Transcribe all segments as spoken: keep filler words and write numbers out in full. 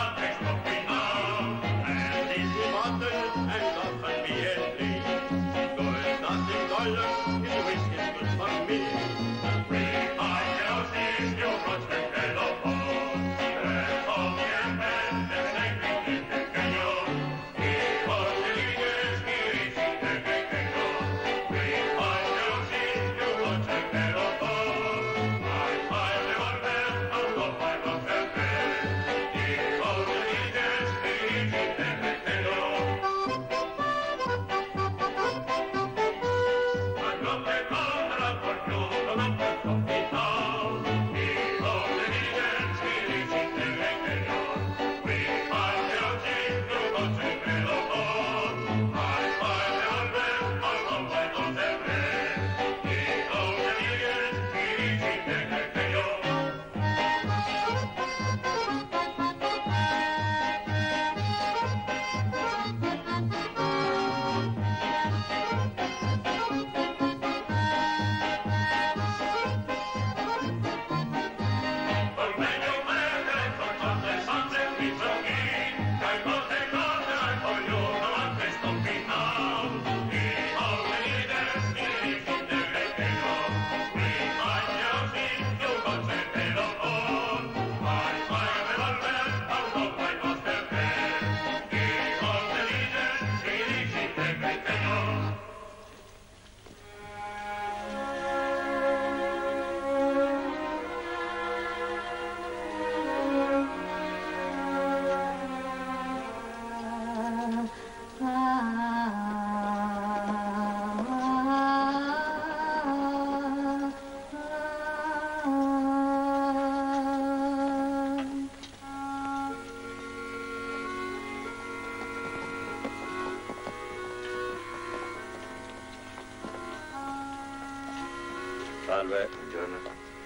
Salve, buongiorno.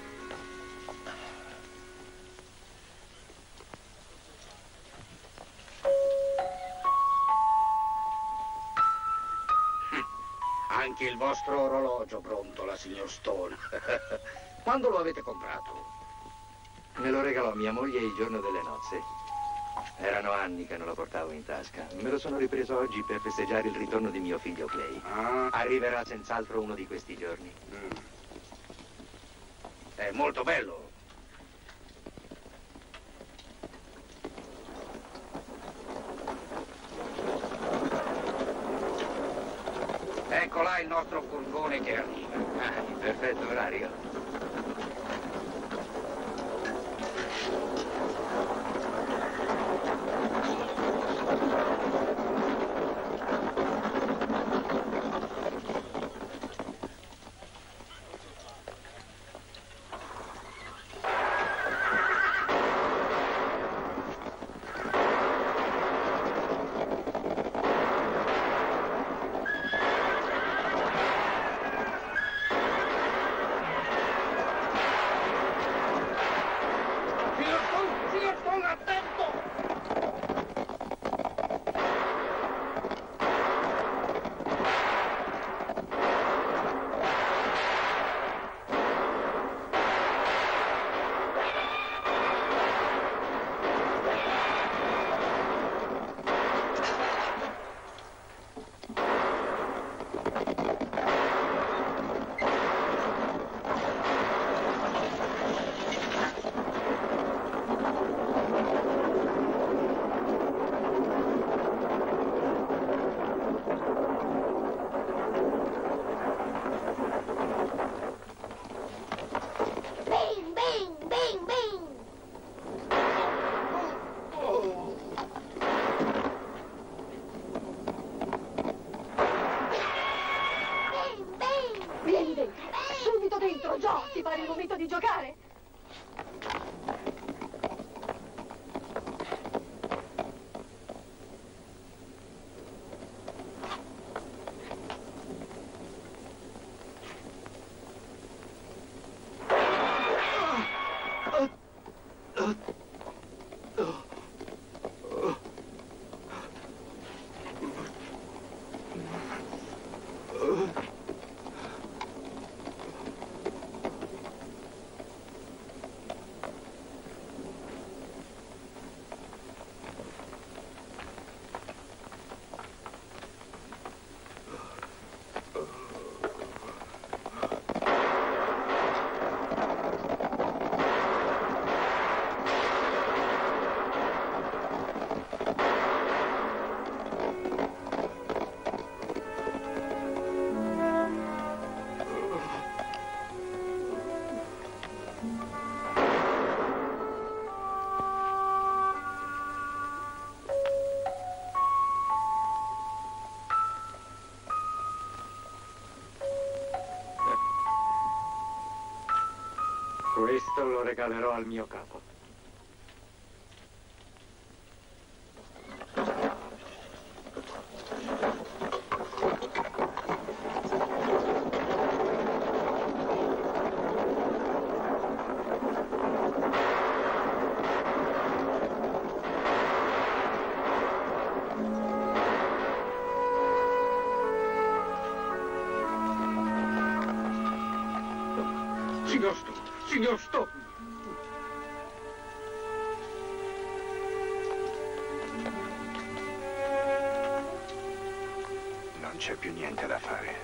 Anche il vostro orologio pronto, la signor Stone. Quando lo avete comprato? Me lo regalò mia moglie il giorno delle nozze. Erano anni che non lo portavo in tasca. Me lo sono ripreso oggi per festeggiare il ritorno di mio figlio Clay. Ah. Arriverà senz'altro uno di questi giorni. Mm. È molto bello. Ecco là il nostro furgone che arriva. Ah, in perfetto orario. Questo lo regalerò al mio capo. Signor Stone, signor Stone! Non c'è più niente da fare.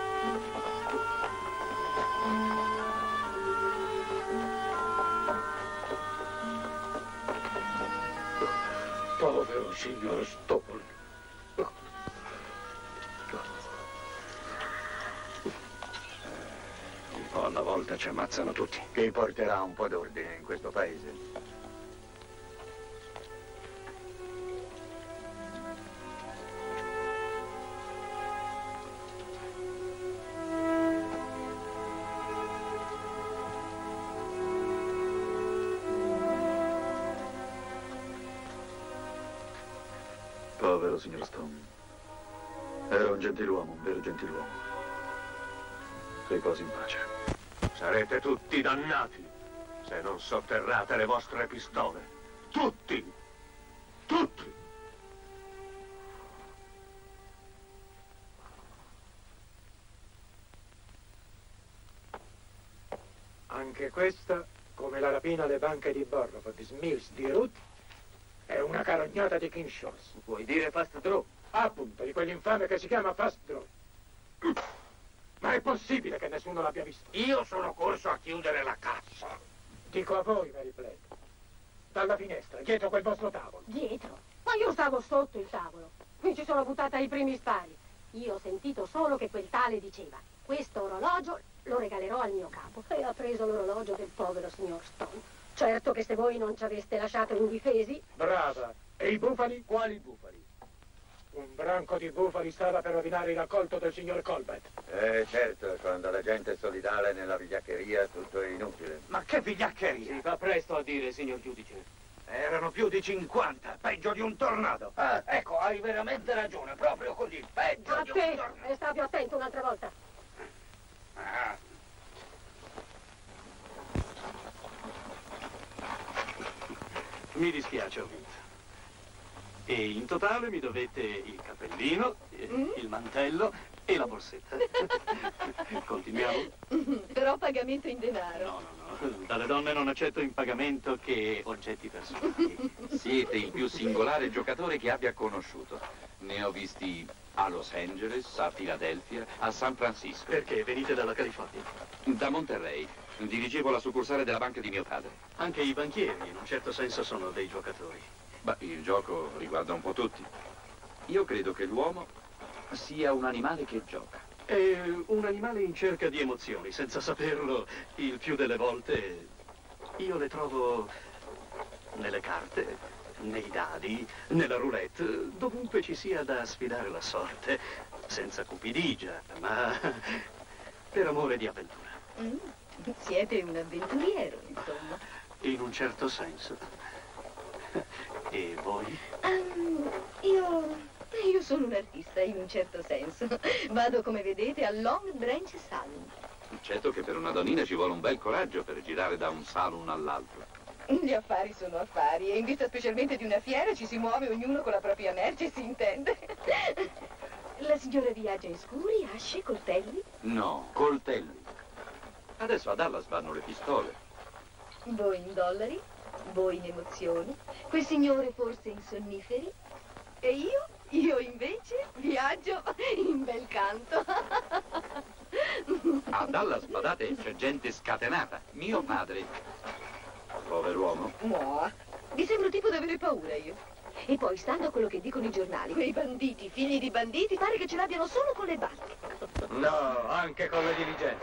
Povero signor Stone. Alla volta ci ammazzano tutti. Chi porterà un po' d'ordine in questo paese? Povero signor Stone. Era un gentiluomo, un vero gentiluomo. Riposi in pace. Sarete tutti dannati se non sotterrate le vostre pistole. Tutti! Tutti! Anche questa, come la rapina alle banche di Borrovo, di Smills, di Ruth, è una carognata di Kinshaw's. Vuoi dire fast draw? Appunto, di quell'infame che si chiama Fast Draw. Ma è possibile che nessuno l'abbia visto? Io sono corso a chiudere la cassa. Dico a voi, Mary Blake. Dalla finestra, dietro quel vostro tavolo. Dietro? Ma io stavo sotto il tavolo. Mi ci sono buttata ai primi spari. Io ho sentito solo che quel tale diceva: questo orologio lo regalerò al mio capo. E ha preso l'orologio del povero signor Stone. Certo che se voi non ci aveste lasciato indifesi... Brava. E i bufali? Quali bufali? Un branco di bufali stava per rovinare il raccolto del signor Colbert. Eh, certo, quando la gente è solidale nella vigliaccheria tutto è inutile. Ma che vigliaccheria! Si fa presto a dire, signor giudice. Erano più di cinquanta, peggio di un tornado. Ah, ecco, hai veramente ragione, proprio così, peggio A di un te! tornado. E sta più attento un'altra volta. Ah. Mi dispiace, ho vinto. E in totale mi dovete il cappellino, eh, Mm? il mantello e la borsetta. Continuiamo? Però pagamento in denaro. No, no, no. Dalle donne non accetto in pagamento che oggetti personali. Siete il più singolare giocatore che abbia conosciuto. Ne ho visti a Los Angeles, a Filadelfia, a San Francisco. Perché? Venite dalla California? Da Monterrey. Dirigevo la succursale della banca di mio padre. Anche i banchieri, in un certo senso, sono dei giocatori. Beh, il gioco riguarda un po' tutti. Io credo che l'uomo sia un animale che gioca. È un animale in cerca di emozioni. Senza saperlo, il più delle volte, io le trovo nelle carte, nei dadi, nella roulette, dovunque ci sia da sfidare la sorte, senza cupidigia, ma per amore di avventura. Mm, siete un avventuriero, insomma. In un certo senso. E voi? Um, io... io sono un artista, in un certo senso. Vado, come vedete, al Long Branch Saloon. Certo che per una donnina ci vuole un bel coraggio per girare da un saloon all'altro. Gli affari sono affari e in vista specialmente di una fiera ci si muove ognuno con la propria merce, si intende. La signora viaggia in scuri, asce, coltelli. No, coltelli. Adesso a Dallas vanno le pistole. Voi in dollari, voi in emozioni, quel signore forse in sonniferi. E io? Io invece viaggio in bel canto. A Dallas, badate, c'è gente scatenata. Mio padre. Pover'uomo. No, mi sembro tipo di avere paura io. E poi, stando a quello che dicono i giornali, quei banditi, figli di banditi, pare che ce l'abbiano solo con le barche. No, anche con le diligenze.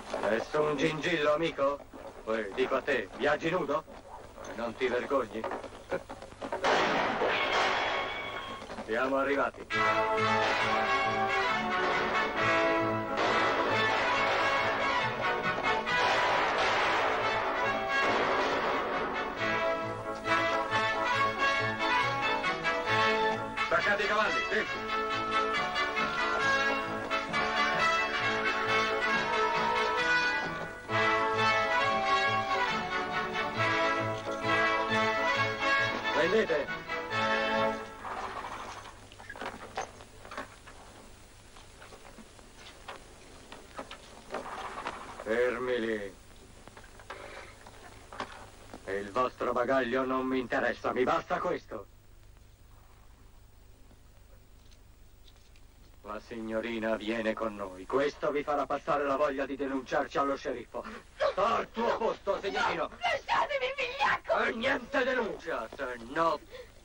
Nessun gingillo, amico? Poi dico a te, viaggi nudo? Non ti vergogni? Siamo arrivati. Staccate i cavalli, sì. Prendete. Fermi lì. E il vostro bagaglio non mi interessa, mi basta questo. La signorina viene con noi. Questo vi farà passare la voglia di denunciarci allo sceriffo. Sta al tuo posto, signorino. No, lasciatemi, vigliacco! E niente denuncia, se no...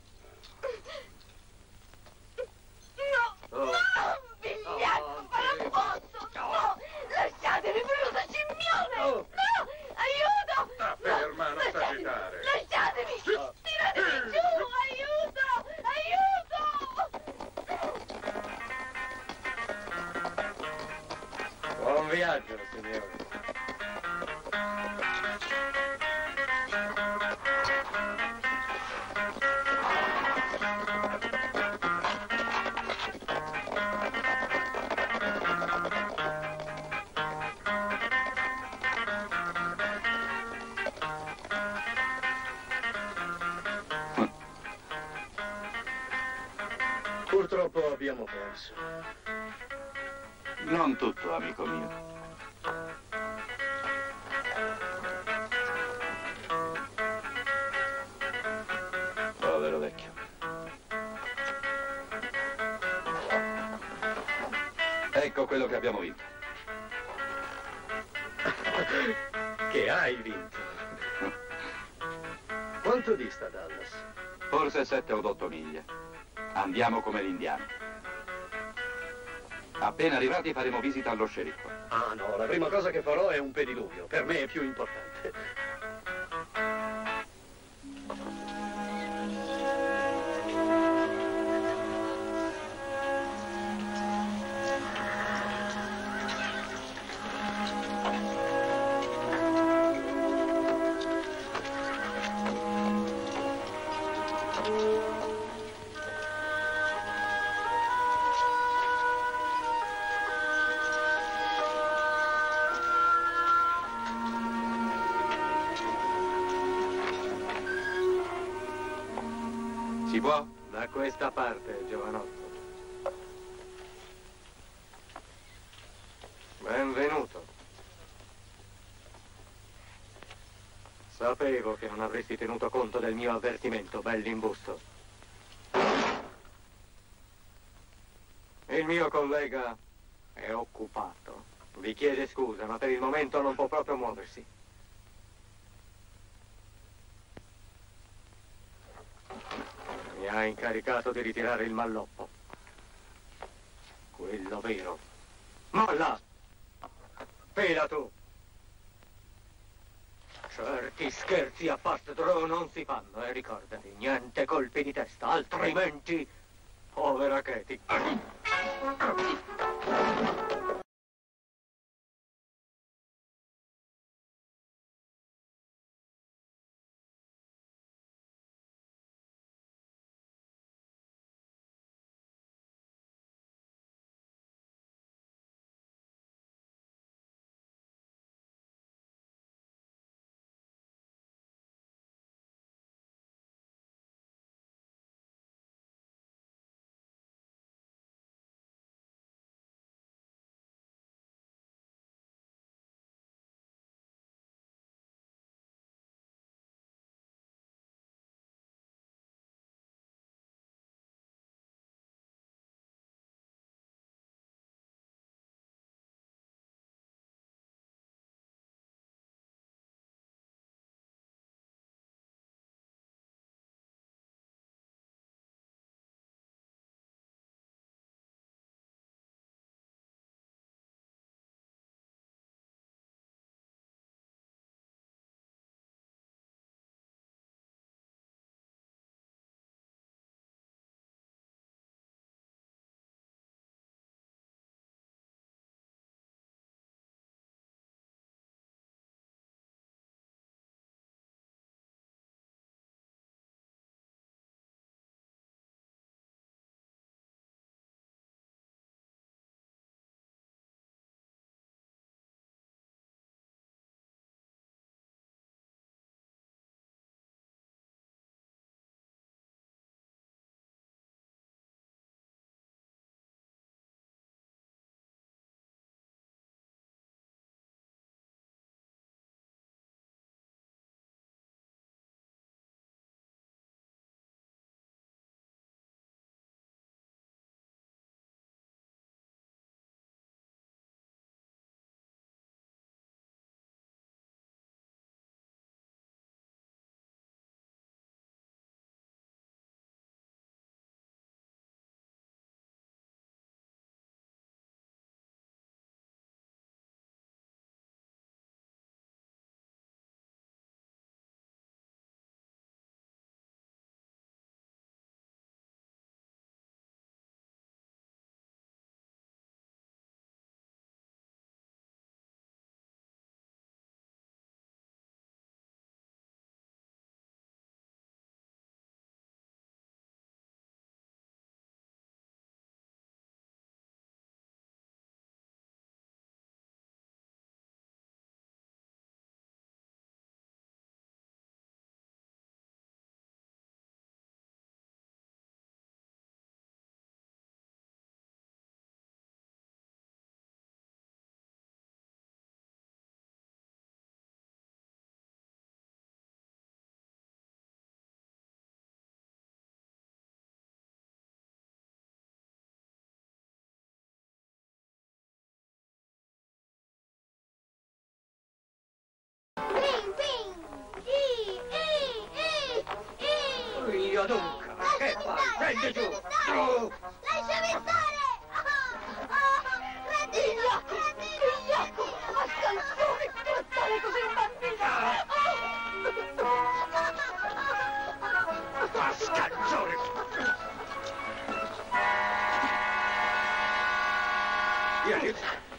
No, Oh. no, vigliacco, Oh, ma non posso! No, lasciatemi, brutto scimmione! Oh. No, aiuto! Sta ferma, non lasciatemi, s'agitare. Lasciatemi! Tiratemi giù, aiuto! Aiuto! Buon viaggio, signore. Purtroppo abbiamo perso. Non tutto, amico mio. Povero vecchio. Ecco quello che abbiamo vinto. Che hai vinto. Quanto dista Dallas? Forse sette o otto miglia. Andiamo come l'indiano. Appena arrivati faremo visita allo sceriffo. Ah no, la prima cosa che farò è un pediluvio. Per me è più importante. Si può? Da questa parte, giovanotto. Benvenuto. Sapevo che non avresti tenuto conto del mio avvertimento, bell'imbusto. Il mio collega è occupato. Vi chiede scusa, ma per il momento non può proprio muoversi. Mi ha incaricato di ritirare il malloppo. Quello vero. Molla! Fila tu! Certi scherzi a fast draw non si fanno, e ricordati, niente colpi di testa, altrimenti... Povera Katie. adunca! Che fai? Scendi giù! Giù! Lasciami stare! Cretino! Figliacco! Mascalzone! Trattare così un bambino! Mascalzone! Vieni!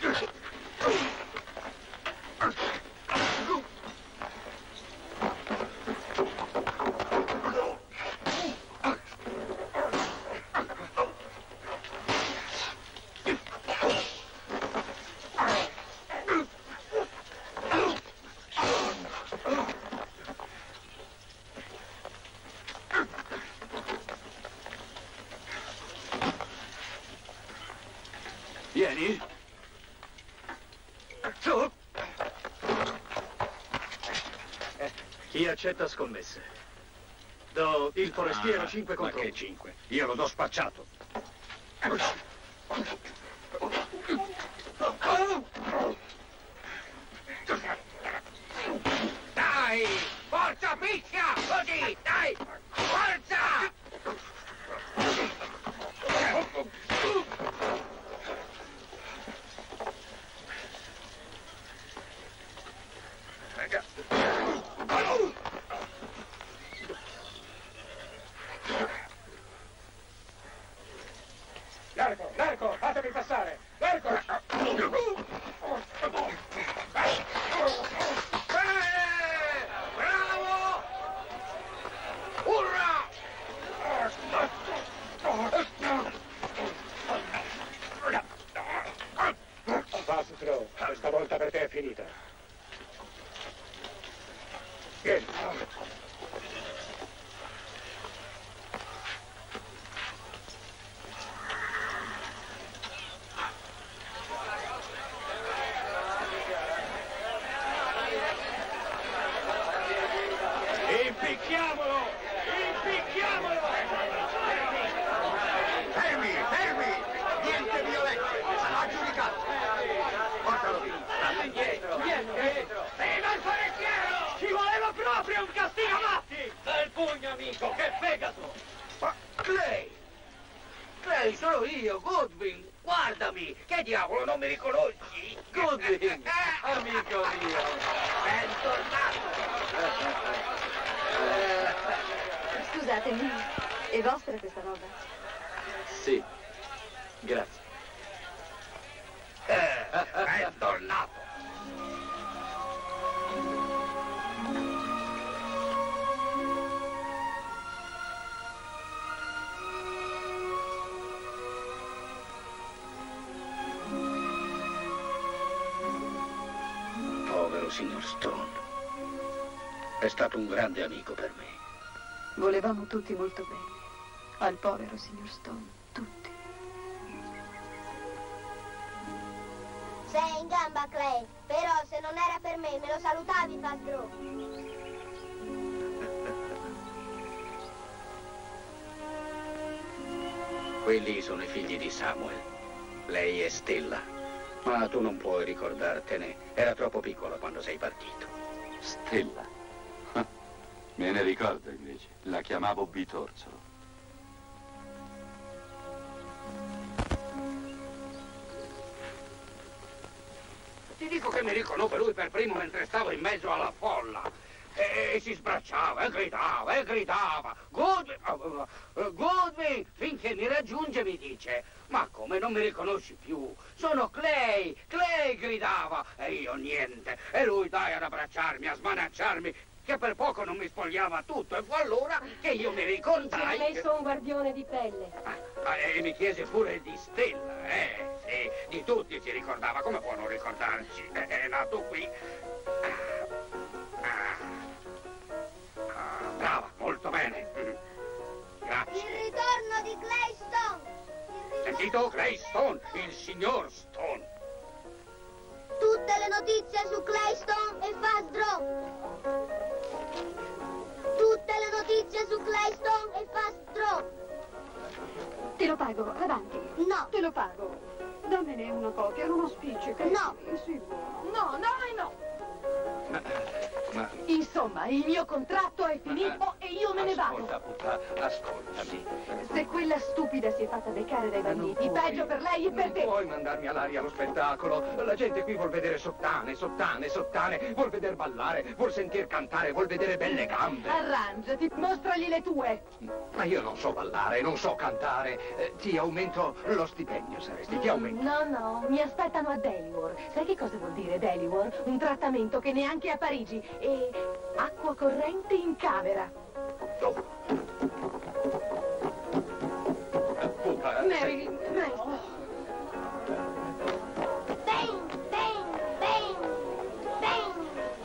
Vieni. Su. Eh, chi accetta scommesse? Do il forestiero Ah, cinque ma contro che uno. cinque? Io lo do spacciato. Dai! Forza, picchia! Così! Dai! Forza! Largo, largo, fatemi passare! Largo! Bene! Bravo! Urra! Fastro, questa volta per te è finita. Vieni. Impicchiamolo! Impicchiamolo! Fermi, fermi! Niente violenza! Sarà giudicato! Portalo via! State indietro! Indietro! Viva il forestiero! Ci voleva proprio un castigo matti! Dal pugno, amico! Che fegato! Ma lei! Lei sono io, Goodwin! Guardami! Che diavolo, non mi riconosci? Goodwin! Amico mio! Bentornato! Scusatemi, è vostra questa roba? Sì. Grazie. Eh, bentornato! Povero signor Stone. È stato un grande amico per me. Volevamo tutti molto bene. Al povero signor Stone, tutti. Sei in gamba, Clay. Però se non era per me, me lo salutavi, Fastro. Quelli sono i figli di Samuel. Lei è Stella. Ma tu non puoi ricordartene. Era troppo piccola quando sei partito. Stella. Me ne ricordo invece. La chiamavo Bitorzolo. Ti dico che mi riconobbe lui per primo mentre stavo in mezzo alla folla. E, e si sbracciava, e gridava, e gridava. Goodwin, uh, uh, Goodwin, finché mi raggiunge mi dice: ma come non mi riconosci più? Sono Clay, Clay, gridava. E io niente. E lui dai ad abbracciarmi, a smanacciarmi, che per poco non mi spogliava tutto. E fu allora che io mi Ci ha ricordai. messo un guardione di pelle. Ah, e mi chiese pure di Stella, eh, sì, di tutti si ricordava, come può non ricordarci? È, è nato qui. Ah, ah, brava, molto bene. Grazie. Il ritorno di Clay Stone. Il ritorno- Sentito? Clay Stone, il signor Stone. Tutte le notizie su Clay Stone e Fast Draw. Tutte le notizie su Clay Stone e Fast Draw. Te lo pago, avanti. No. Te lo pago. Dammene una copia, uno spiccio. Che No. Sì, buono. No, no e no. Ma... Insomma, il mio contratto è finito Ma, e io me ne vado. Ascolta, puttana, ascoltami. Se quella stupida si è fatta beccare dai banditi, peggio per lei e per te. Non puoi mandarmi all'aria allo spettacolo. La gente qui vuol vedere sottane, sottane, sottane, vuol vedere ballare, vuol sentir cantare, vuol vedere belle gambe. Arrangiati, mostragli le tue. Ma io non so ballare, non so cantare. Eh, ti aumento lo stipendio, saresti, ti aumento. No, no, mi aspettano a Delaware. Sai che cosa vuol dire Delaware? Un trattamento che neanche a Parigi. E acqua corrente in camera. Oh. Eh, pupa, Mary, presto. Bang, bang, bang, bang.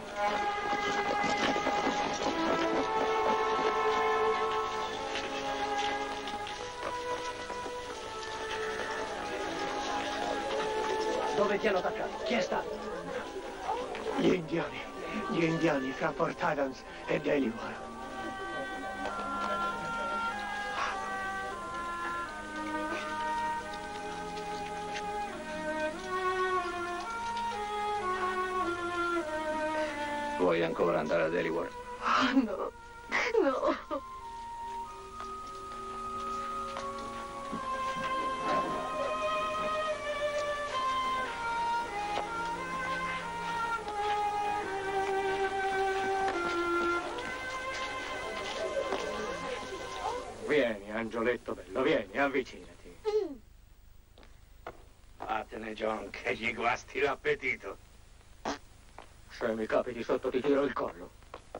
Dove ti hanno attaccato? Chi è stato? Gli indiani. Gli indiani fra Port Adams e Delaware. Vuoi ancora andare a Delaware? Oh, no, no. Vieni, angioletto bello, vieni, avvicinati. Vattene, John, che gli guasti l'appetito. Se mi capiti sotto ti tiro il collo.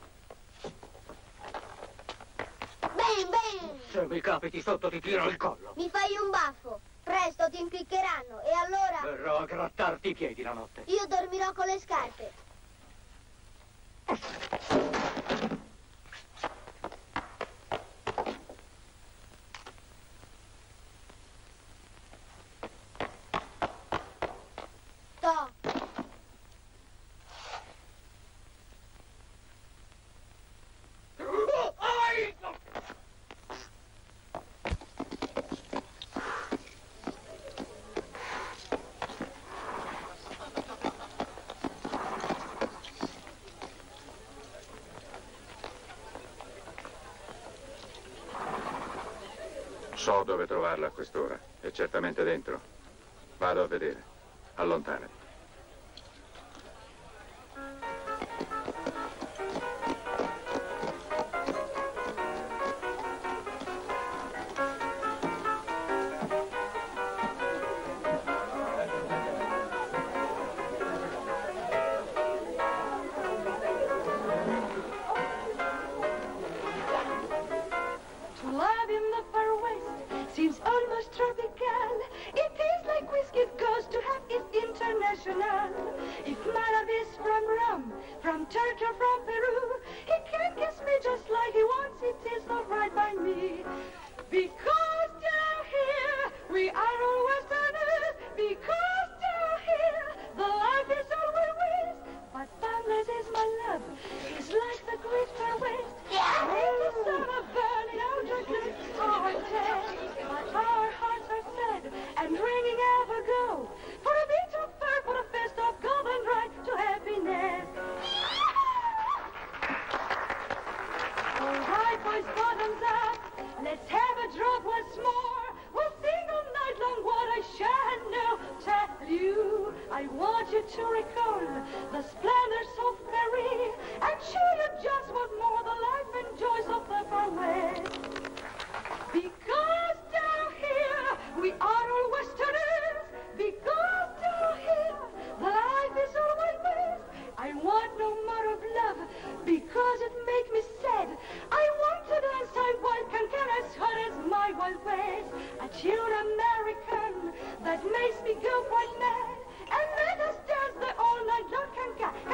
Bang, bang. Se mi capiti sotto ti tiro il collo. Mi fai un baffo. Presto ti impiccheranno e allora Verrò a grattarti i piedi la notte. io dormirò con le scarpe. To. So dove trovarla a quest'ora. È certamente dentro. Vado a vedere. Allontanati. To love in the far west seems almost tropical. It is like whiskey goes to have is international. If my love is from Rome, from Turkey or from Peru, he can kiss me just like he wants. It is not right by me. Because down here we are all Westerners. Because down here the life is all we waste. But boundless is my love. It's like the great far west. It's the summer burning out your good heart. But our hearts are sad and ringing ever go. For a bit of fur, for a fist of golden right to happiness. All right, boys, bottoms up. Let's have a drop once more. We'll sing all night long what I shall know. Tell you, I want you to recall the splendors of Paris and show you just what more the life and joys of the far west. Because down here we are all Westerners. Because down here the life is all we waste. I want no more of love because it makes me sad. I want to dance, I wild can can as hot as my wild ways. A tune American that makes me go quite mad. And let us dance the all night long can can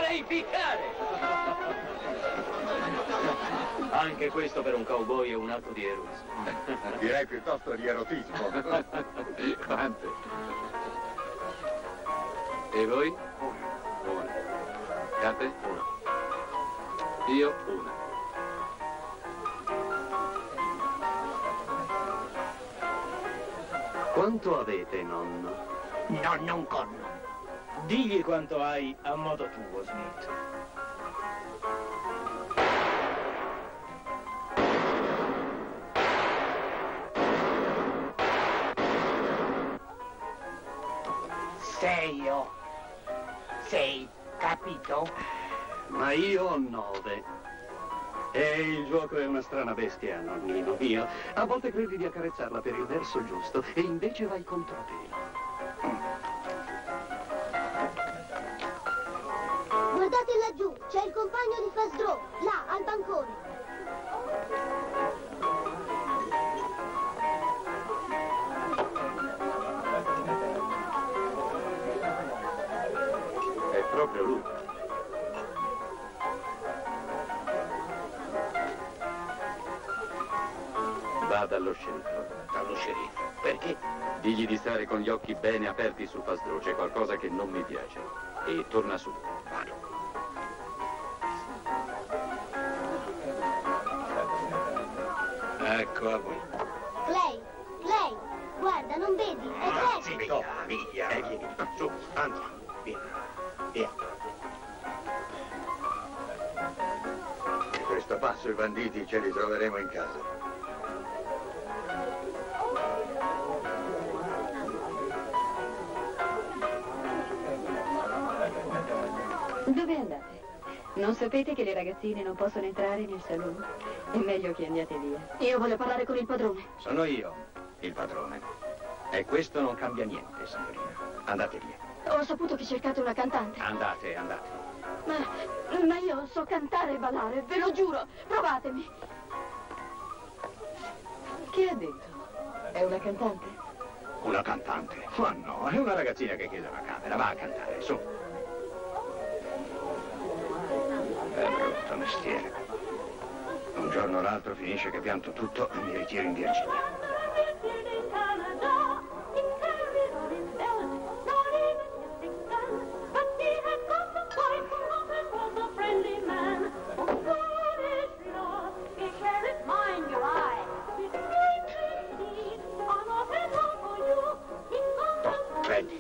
vorrei ficcare! Anche questo per un cowboy è un atto di eroismo. Direi piuttosto di erotismo. Quante? E voi? Una. Cate? Una. Io? Una. Quanto avete, nonno? Nonno un corno. Digli quanto hai a modo tuo, Smith. Sei io. Sei, capito? Ma io ho nove. E il gioco è una strana bestia, nonnino mio. A volte credi di accarezzarla per il verso giusto e invece vai controtelo. Guardate laggiù, c'è il compagno di Fasdro, là, al bancone. È proprio lui. Va dallo sceriffo. Dallo sceriffo? Perché? Digli di stare con gli occhi bene aperti su Fasdro. C'è qualcosa che non mi piace. E torna su. Vado. Ecco a voi. Clay, Clay, guarda, non vedi? È Clay. Zitto, via. Eh, vieni, su, andiamo. Via. Via. Di questo passo i banditi ce li troveremo in casa. Dove andate? Non sapete che le ragazzine non possono entrare nel salone? È meglio che andiate via. Io voglio parlare con il padrone. Sono io, il padrone. E questo non cambia niente, signorina. Andate via. Ho saputo che cercate una cantante. Andate, andate. Ma, ma io so cantare e ballare, ve lo giuro. Provatemi. Che ha detto? È una cantante? Una cantante? Ma no, è una ragazzina che chiede una camera. Va a cantare, su. È brutto mestiere. Un giorno o l'altro finisce che pianto tutto e mi ritiro in Virginia. Prendi.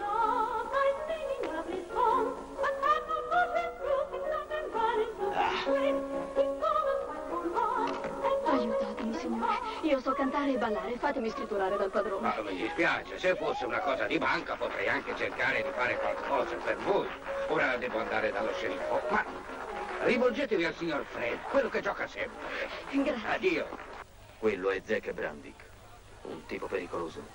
Aiutatemi, signore. Io so cantare e ballare. Fatemi scritturare dal padrone. Ma mi dispiace, se fosse una cosa di banca potrei anche cercare di fare qualcosa per voi. Ora devo andare dallo sceriffo, ma rivolgetevi al signor Fred, quello che gioca sempre. Grazie. Addio. Quello è Zack Brandick, un tipo pericoloso.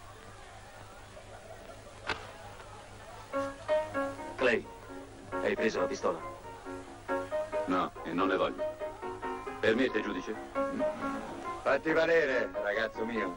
Clay, hai preso la pistola? No, e non ne voglio. Permette, giudice? Fatti valere, ragazzo mio.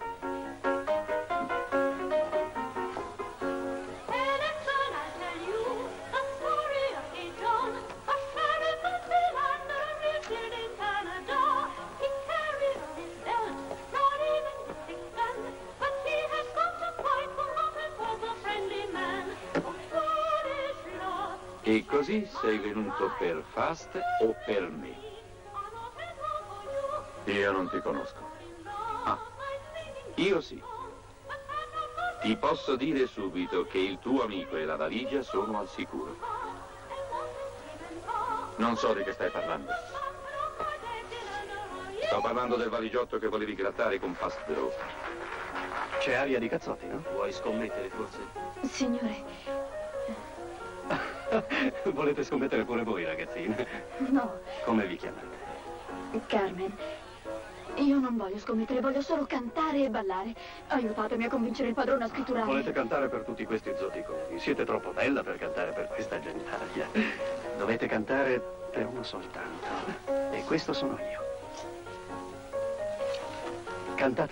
E così sei venuto per Fast o per me? Io non ti conosco. Ah, io sì. Ti posso dire subito che il tuo amico e la valigia sono al sicuro. Non so di che stai parlando. Sto parlando del valigiotto che volevi grattare con Fasdro. C'è aria di cazzotti, no? Vuoi scommettere, forse? Signore, Volete scommettere pure voi, ragazzine? no. Come vi chiamate? Carmen, io non voglio scommettere, voglio solo cantare e ballare. Aiutatemi a convincere il padrone a scritturare. Volete cantare per tutti questi zoticoni? Siete troppo bella per cantare per questa gentaglia. Dovete cantare per uno soltanto. E questo sono io. Cantate.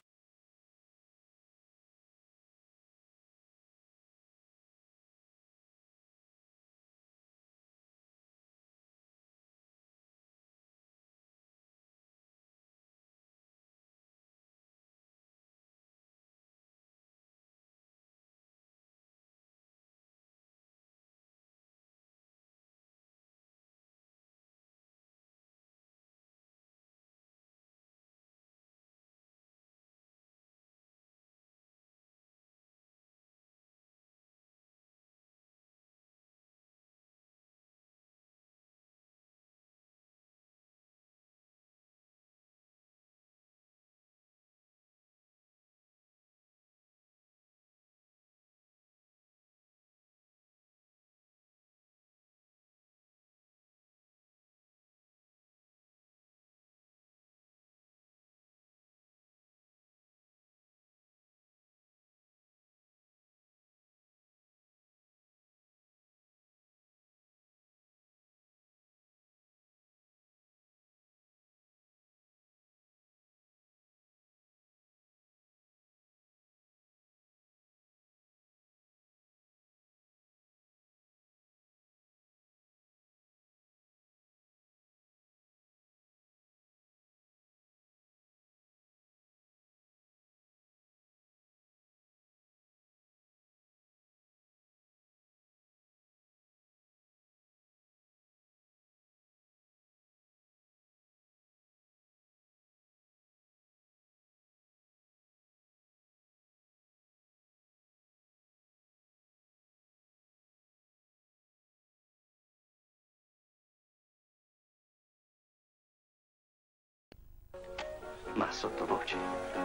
ma sottovoce.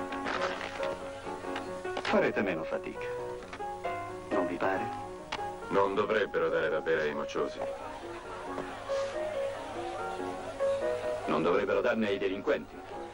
Farete meno fatica. Non vi pare? Non dovrebbero dare da bere ai mocciosi. Non dovrebbero darne ai delinquenti.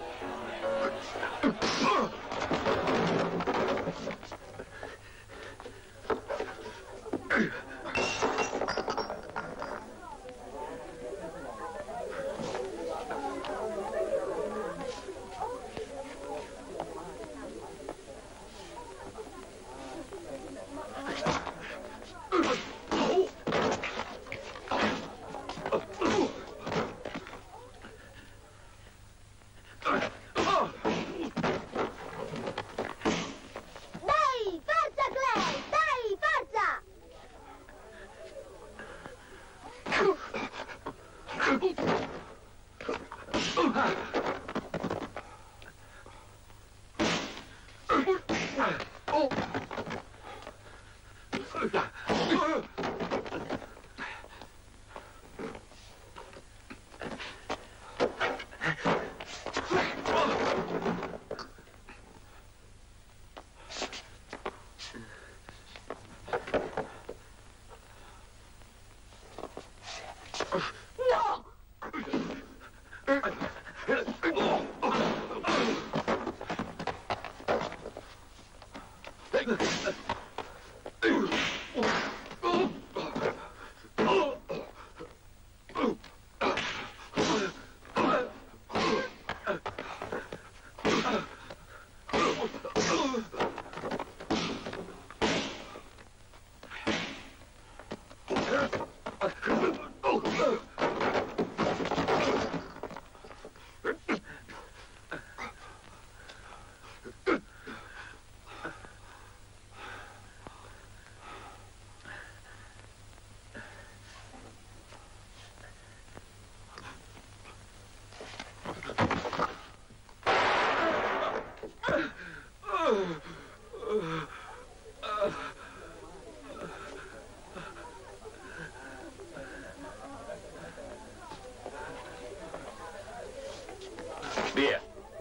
Via.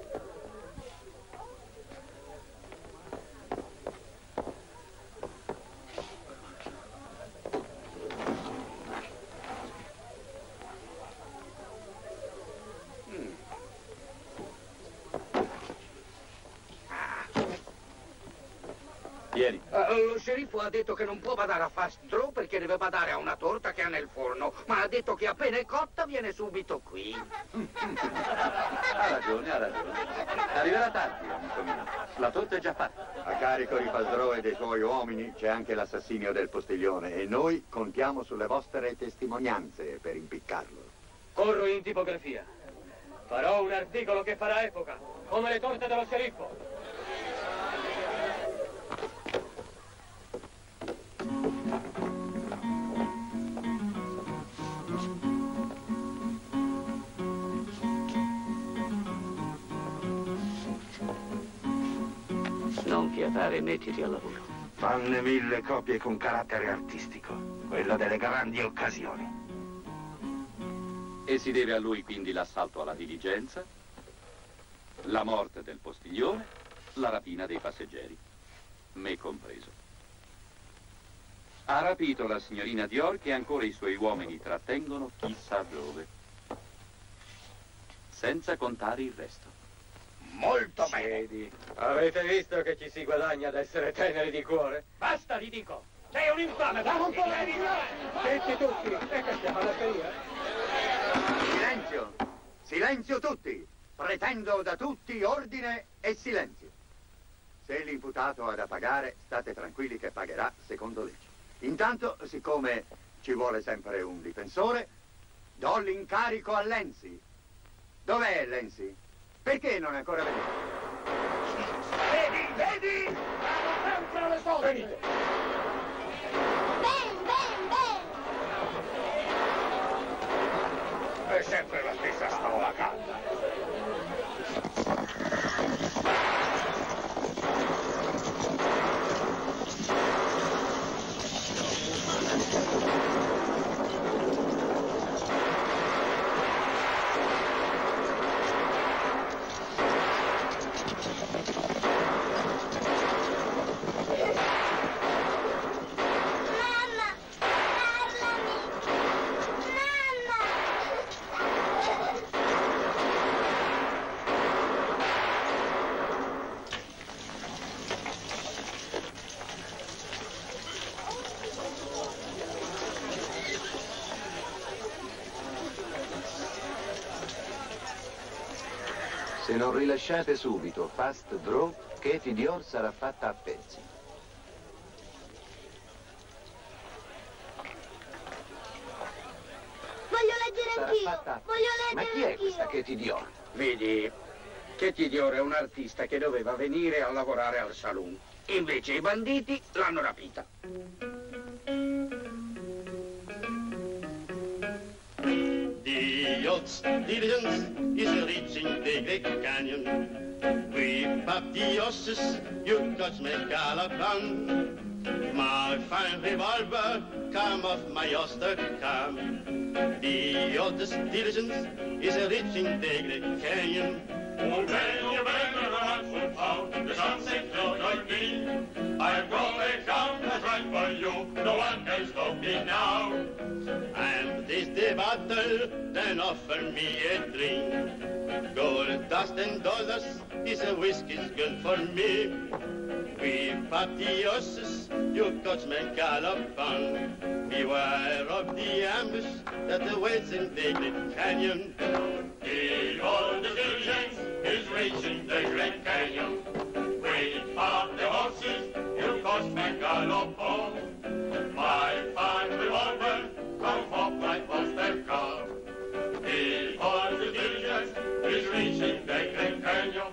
Vieni. Uh, lo sceriffo ha detto che non può badare a Fastro perché deve badare a una torta che ha nel forno, ma ha detto che appena è cotta viene subito qui. Ha ragione, ha ragione. Arriverà tardi, amico mio. La torta è già fatta. A carico di Fastro e dei suoi uomini c'è anche l'assassinio del postiglione e noi contiamo sulle vostre testimonianze per impiccarlo. Corro in tipografia. Farò un articolo che farà epoca, come le torte dello sceriffo. Non fiatare e mettiti al lavoro. Fanne mille copie con carattere artistico, quello delle grandi occasioni. E si deve a lui quindi l'assalto alla diligenza, la morte del postiglione, la rapina dei passeggeri, me compreso. Ha rapito la signorina Dior che ancora i suoi uomini trattengono chissà dove, senza contare il resto. Molto bene. Avete visto che ci si guadagna ad essere teneri di cuore? Basta, vi dico! Sei un infame! Dammi un po' di Zitti tutti! Ecco, stiamo alla feria. Silenzio! Silenzio tutti! Pretendo da tutti ordine e silenzio. Se l'imputato ha da pagare, state tranquilli che pagherà secondo legge. Intanto, siccome ci vuole sempre un difensore, do l'incarico a Lenzi. Dov'è Lenzi? Perché non è ancora venuto? Vedi, vedi! Vanno sempre le solite! Venite! Ben, ben, ben! È sempre la stessa storia calda. Se non rilasciate subito Fast Draw, Katie Dior sarà fatta a pezzi. Voglio leggere Sarà anch'io. fatta- Voglio Ma leggere chi è anch'io. questa Katie Dior? Vedi, Katie Dior è un artista che doveva venire a lavorare al saloon. Invece i banditi l'hanno rapita. The yacht's diligence is reaching the Great Canyon. Whip up the horses, you touch me galloping. My fine revolver, come off my holster, come. The yacht's diligence is reaching the Great Canyon. Oh, man, oh, man, the hearts will pound, the sunset cloud on me. I've got a gun that's right for you, no one can stop me now. And this the battle, then offer me a drink. Gold dust and dollars is a whiskey's good for me. Whip up the horses, you touch my galloping. Beware of the ambush that awaits in the Great Canyon. The old diligence is reaching the Great Canyon. Whip up the horses, you touch my galloping. My fine revolver, come up my poster car. The old diligence is reaching the Great Canyon.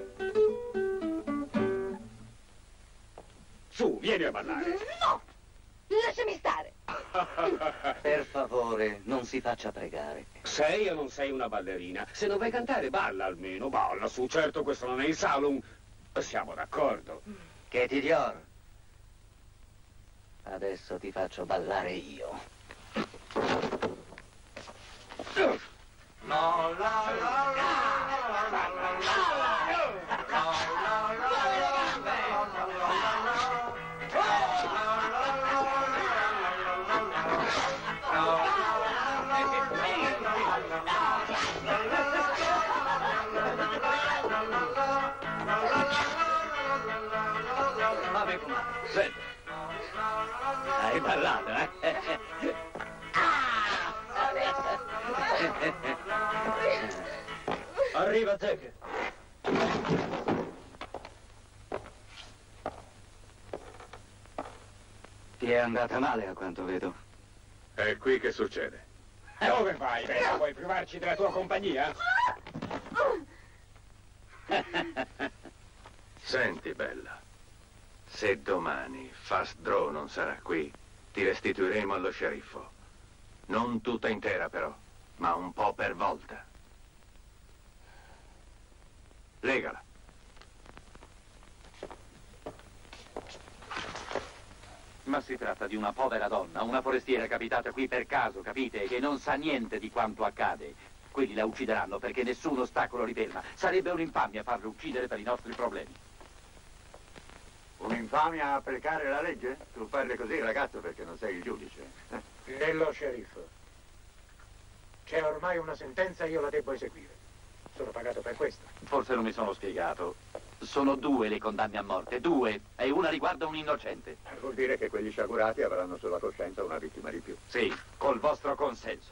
Su, vieni a ballare. No! Lasciami stare! Per favore, non si faccia pregare. Sei o non sei una ballerina? Se non vai a cantare, balla almeno, balla su. Certo, questo non è il salon. Siamo d'accordo. Katie Dior. Adesso ti faccio ballare io. La la la la la la la Vabbè, com'è? Senti. Hai ballato, eh? Arriva, Zack. Ti è andata male, a quanto vedo. È qui che succede. Dove vai, Bella? Vuoi privarci della tua compagnia? Senti, Bella, se domani Fast Draw non sarà qui, ti restituiremo allo sceriffo. Non tutta intera, però, ma un po' per volta. Legala. Ma si tratta di una povera donna, una forestiera capitata qui per caso, capite? Che non sa niente di quanto accade. Quelli la uccideranno perché nessun ostacolo li ferma. Sarebbe un'infamia farla uccidere per i nostri problemi. Un'infamia applicare la legge? Tu parli così, ragazzo, perché non sei il giudice. Nello sceriffo. C'è ormai una sentenza e io la devo eseguire. Sono pagato per questo. Forse non mi sono spiegato. Sono due le condanne a morte, due, e una riguarda un innocente. Vuol dire che quegli sciagurati avranno sulla coscienza una vittima di più. Sì, col vostro consenso.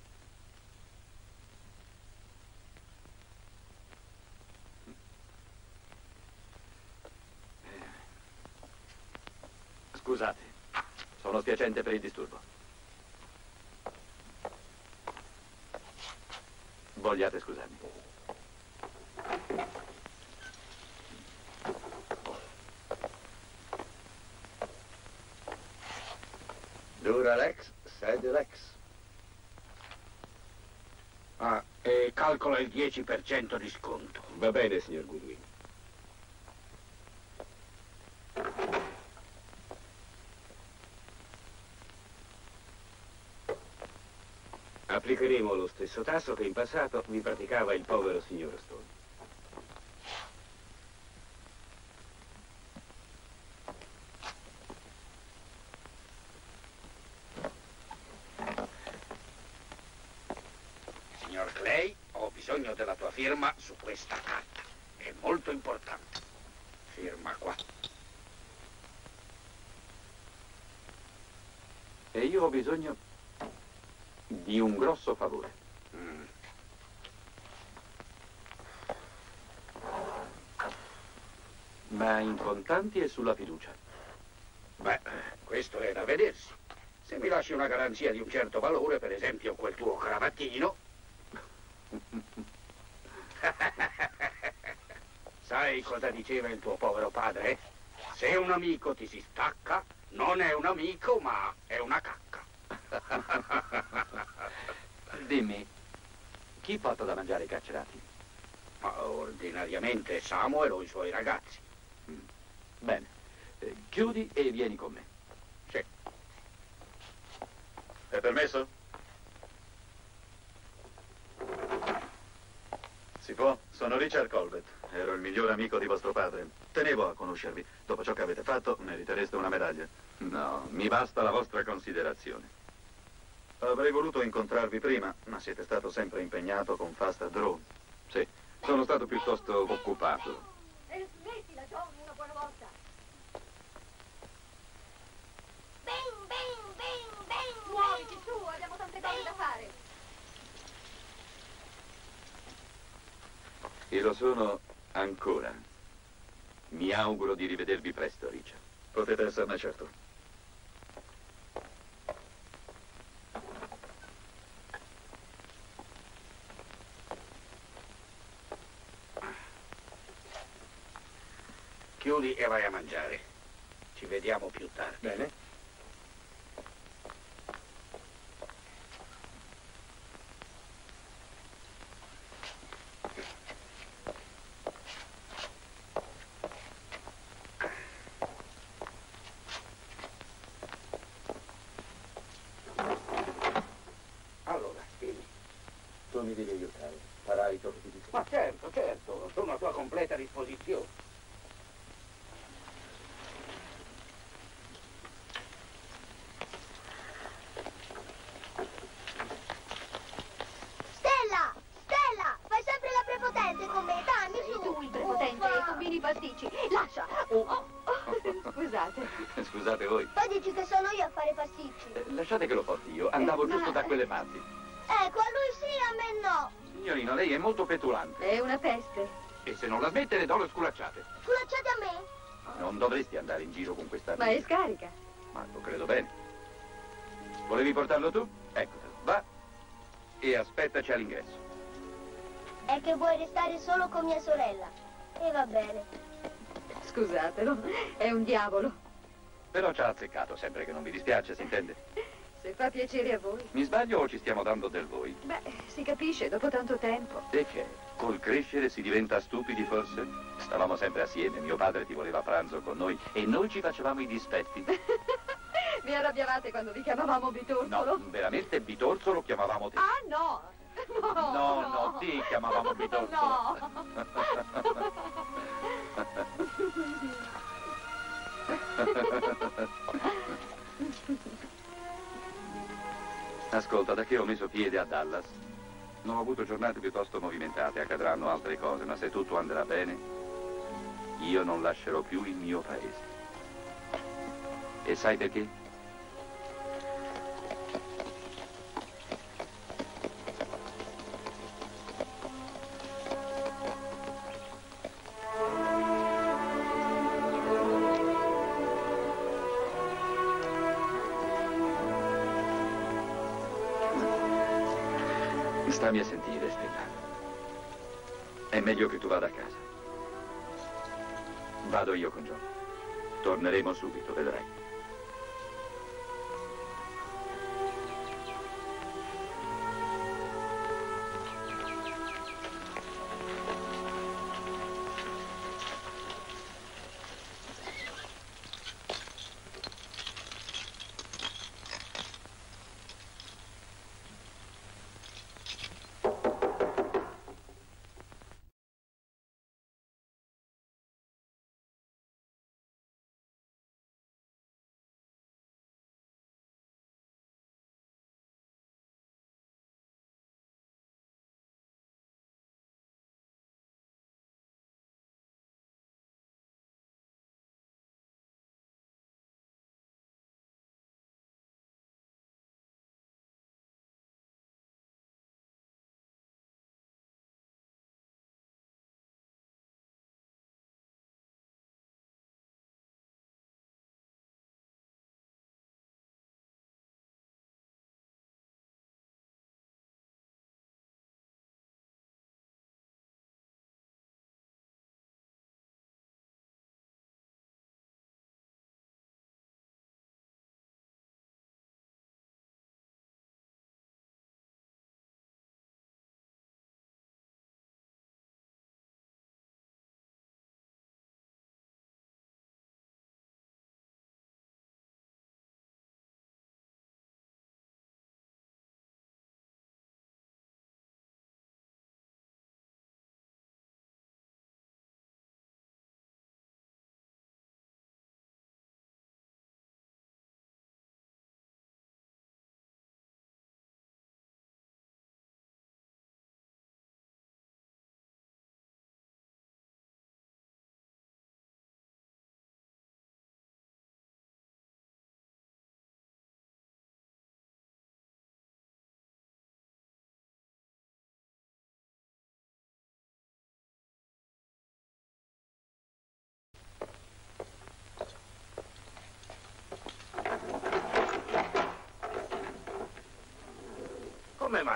Scusate, sono spiacente per il disturbo. Vogliate scusarmi. Dura l'ex, sed l'ex. Ah, e calcola il dieci per cento di sconto. Va bene, signor Goodwin. Applicheremo lo stesso tasso che in passato vi praticava il povero signor Stone. Signor Clay, ho bisogno della tua firma su questa carta. È molto importante. Firma qua. E io ho bisogno di un grosso favore. Mm. Ma in contanti e sulla fiducia? Beh, questo è da vedersi. Se mi lasci una garanzia di un certo valore, per esempio quel tuo cravattino... Sai cosa diceva il tuo povero padre? Se un amico ti si stacca, non è un amico, ma è una cacca. Dimmi, chi porta da mangiare i carcerati? Ma ordinariamente Samuel o i suoi ragazzi. Mm. Bene, eh, chiudi e vieni con me. Sì. È permesso? Si può? Sono Richard Colbert. Ero il migliore amico di vostro padre. Tenevo a conoscervi. Dopo ciò che avete fatto, meritereste una medaglia. No, mi basta la vostra considerazione. Avrei voluto incontrarvi prima, ma siete stato sempre impegnato con Fast Draw. Sì, sono stato piuttosto occupato. E smettila, John, una buona volta. Bing, bing, bing, bing. Muoviti su, abbiamo tante cose da fare. E lo sono ancora. Mi auguro di rivedervi presto, Richard. Potete esserne certo. Chiudi e vai a mangiare. Ci vediamo più tardi. Bene. Allora, dimmi. Tu mi devi aiutare. Farai ciò che ti dico. Ma certo, certo, sono a tua completa disposizione. Stella! Stella! Fai sempre la prepotente con me, dammi Sei su! tu il prepotente e combini i pasticci. Lascia! Oh, oh, oh, scusate. Scusate voi. Poi dici che sono io a fare i pasticci. Eh, Lasciate che lo porti io. Andavo Eh, giusto ma- da quelle parti. Ecco, a lui sì, a me no. Signorina, lei è molto petulante. È una peste. E se non la smette le do le sculacciate. Sculacciate a me? Non dovresti andare in giro con questa Ma è amica. scarica. Ma lo credo bene. Volevi portarlo tu? Eccotelo. Va e aspettaci all'ingresso. È che vuoi restare solo con mia sorella. E va bene. Scusatelo, è un diavolo. Però ci ha azzeccato, sempre che non vi dispiace, si intende? Se fa piacere a voi. Mi sbaglio o ci stiamo dando del voi? Beh, si capisce dopo tanto tempo. E che? Col crescere si diventa stupidi, forse? Stavamo sempre assieme, mio padre ti voleva a pranzo con noi e noi ci facevamo i dispetti. Vi arrabbiavate quando vi chiamavamo Bitorzolo? No, veramente Bitorzolo chiamavamo te. Ah, no! No, No, no, ti chiamavamo Bitorzolo. No! Ascolta, da che ho messo piede a Dallas, non ho avuto giornate piuttosto movimentate, accadranno altre cose, ma se tutto andrà bene, io non lascerò più il mio paese. E sai perché? Stammi a sentire, Stella. È meglio che tu vada a casa. Vado io con John. Torneremo subito, vedrai.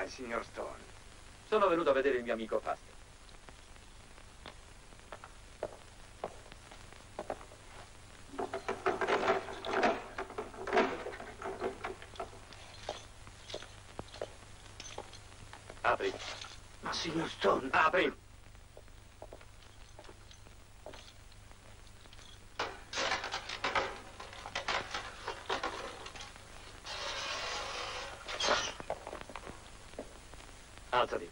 il signor Stone? Sono venuto a vedere il mio amico Fast. Apri. Ma signor Stone... Apri! Alzati.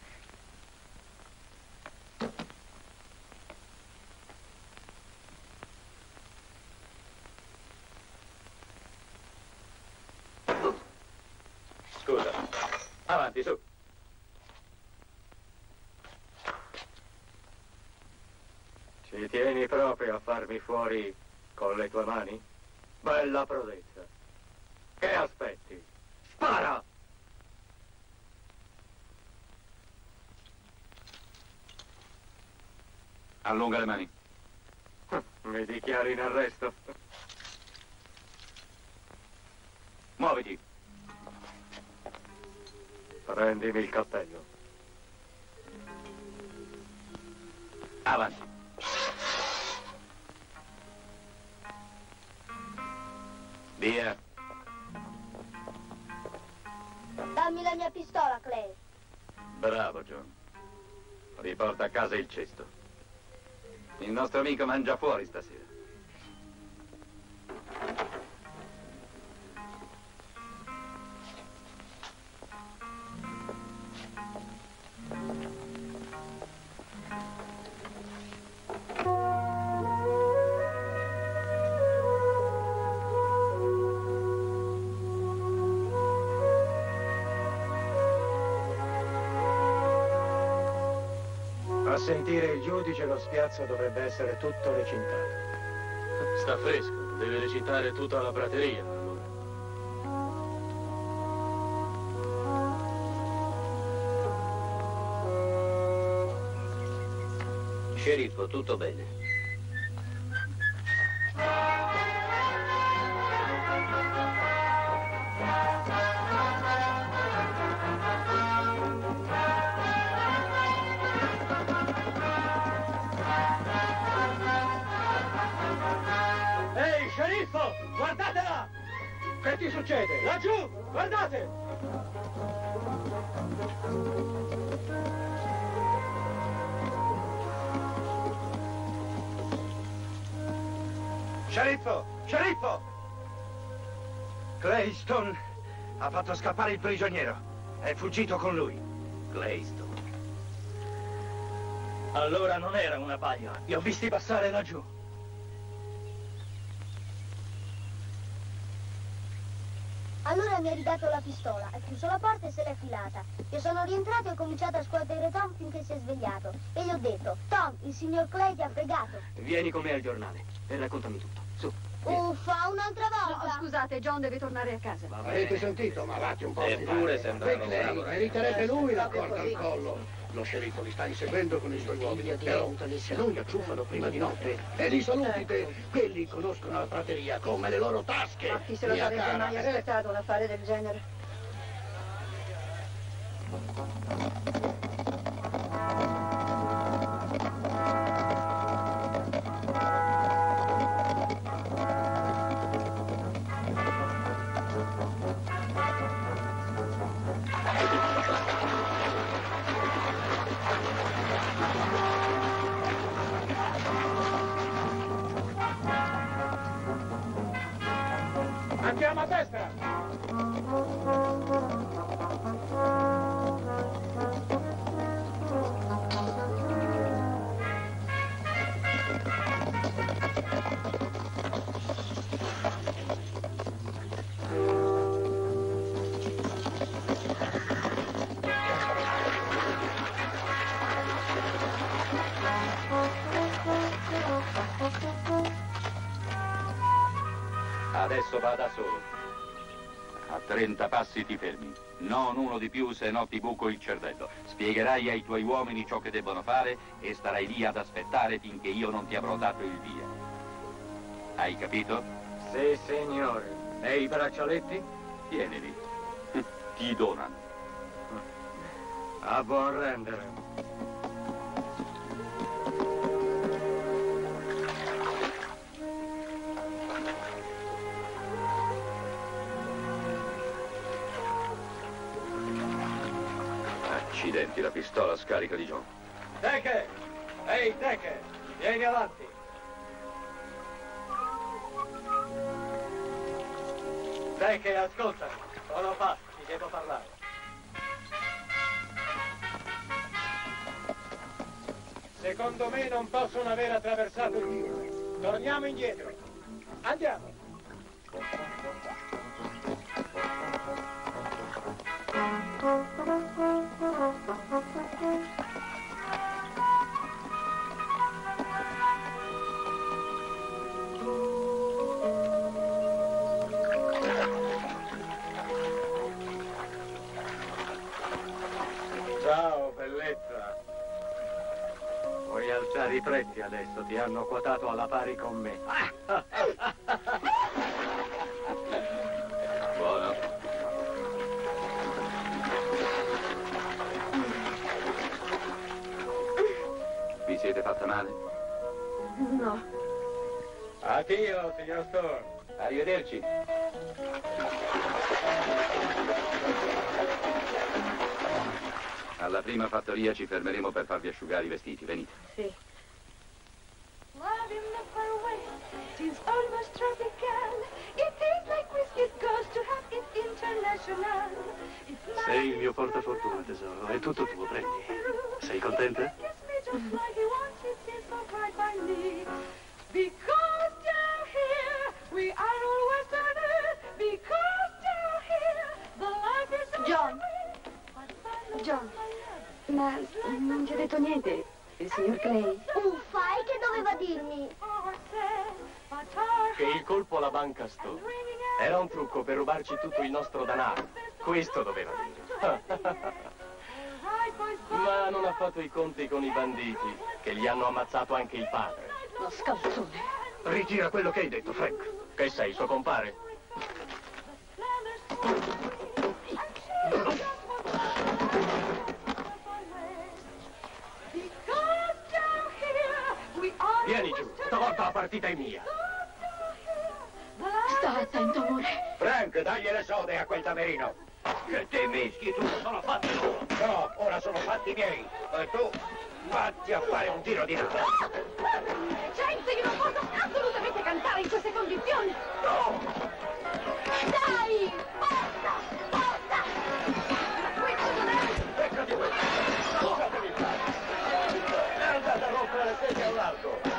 Scusa. Avanti, su. Ci tieni proprio a farmi fuori con le tue mani? Bella prodezza. Che aspetti? Spara! Allunga le mani. Mi dichiari in arresto? Muoviti. Prendimi il cappello. Avanti. Via. Dammi la mia pistola, Clay. Bravo, John. Riporta a casa il cesto. Il nostro amico mangia fuori stasera. A sentire il giudice, lo spiazzo dovrebbe essere tutto recintato. Sta fresco, deve recitare tutta la prateria, allora. Sceriffo, tutto bene. Ehi, sceriffo! Guardatela! Che ti succede? Laggiù! Guardate! Sceriffo! Sceriffo! Clayston ha fatto scappare il prigioniero. È fuggito con lui. Clayston. Allora non era una baia. Li ho visti passare laggiù. Allora mi ha ridato la pistola, ha chiuso la porta e se l'è filata. Io sono rientrato e ho cominciato a scuotere Tom finché si è svegliato. E gli ho detto, Tom, il signor Clay ti ha fregato. Vieni con me al giornale e raccontami tutto. Su. Uffa, un'altra volta! No, scusate, John deve tornare a casa. Avete sentito? Malati un po'. Eppure sembrano Clay, bravo. meriterebbe lui la corda al collo. Lo sceriffo li sta inseguendo con i suoi uomini, però se non li acciuffano prima di notte e li saluti te, quelli conoscono la prateria come le loro tasche. Ma chi se lo mia sarebbe cara. mai aspettato un affare del genere? Andiamo a destra! Adesso va da solo. A trenta passi ti fermi. Non uno di più, se no ti buco il cervello. Spiegherai ai tuoi uomini ciò che debbono fare e starai lì ad aspettare finché io non ti avrò dato il via. Hai capito? Sì, signore. E i braccialetti? Tienili. Ti donano. A buon rendere. Accidenti, la pistola scarica di John. Deche! Ehi, Deche! Vieni avanti! Deche, ascoltami. Sono Bast, ti devo parlare. Secondo me non possono aver attraversato il fiume. Torniamo indietro. Andiamo. Ciao, bellezza. Puoi alzare i prezzi adesso, ti hanno quotato alla pari con me. Buono. Vi siete fatta male? No. Addio, signor Storm. Arrivederci. Alla prima fattoria ci fermeremo per farvi asciugare i vestiti. Venite. Sì. Love in the far west seems almost tropical. It tastes like whiskey, it goes to have it international. It's Sei il mio portafortuna, tesoro. È tutto tuo, prendi. Sei contenta? kiss me just like he wants it, seems so right by me. Because down here we are all westerners. Because down here the life is so John. John. Ma non ti ha detto niente, il signor Clay? Uffa, e che doveva dirmi? Che il colpo alla banca Sto era un trucco per rubarci tutto il nostro denaro. Questo doveva dire. Ma non ha fatto i conti con i banditi, che gli hanno ammazzato anche il padre. Lo scalzone. Ritira quello che hai detto, Frank. Che sei, il suo compare? Vieni giù, stavolta la partita è mia. Sta attento, amore. Frank, dagli le sode a quel tamerino. Che te mischi, tu sono fatti loro. No, ora sono fatti miei. E tu, vatti a fare un tiro di nave. Gente, io non posso assolutamente cantare in queste condizioni. No! Dai, basta, basta. Questo non è... Beccati questo. Lasciatemi fare. È andata a rompere le sedie a un largo.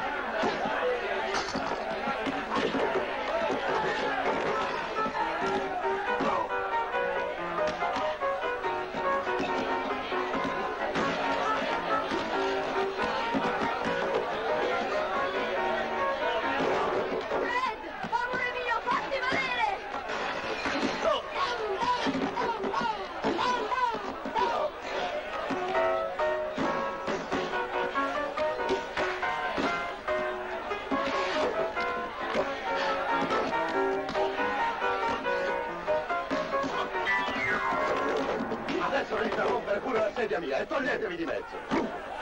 Adesso venite a rompere pure la sedia mia e toglietevi di mezzo.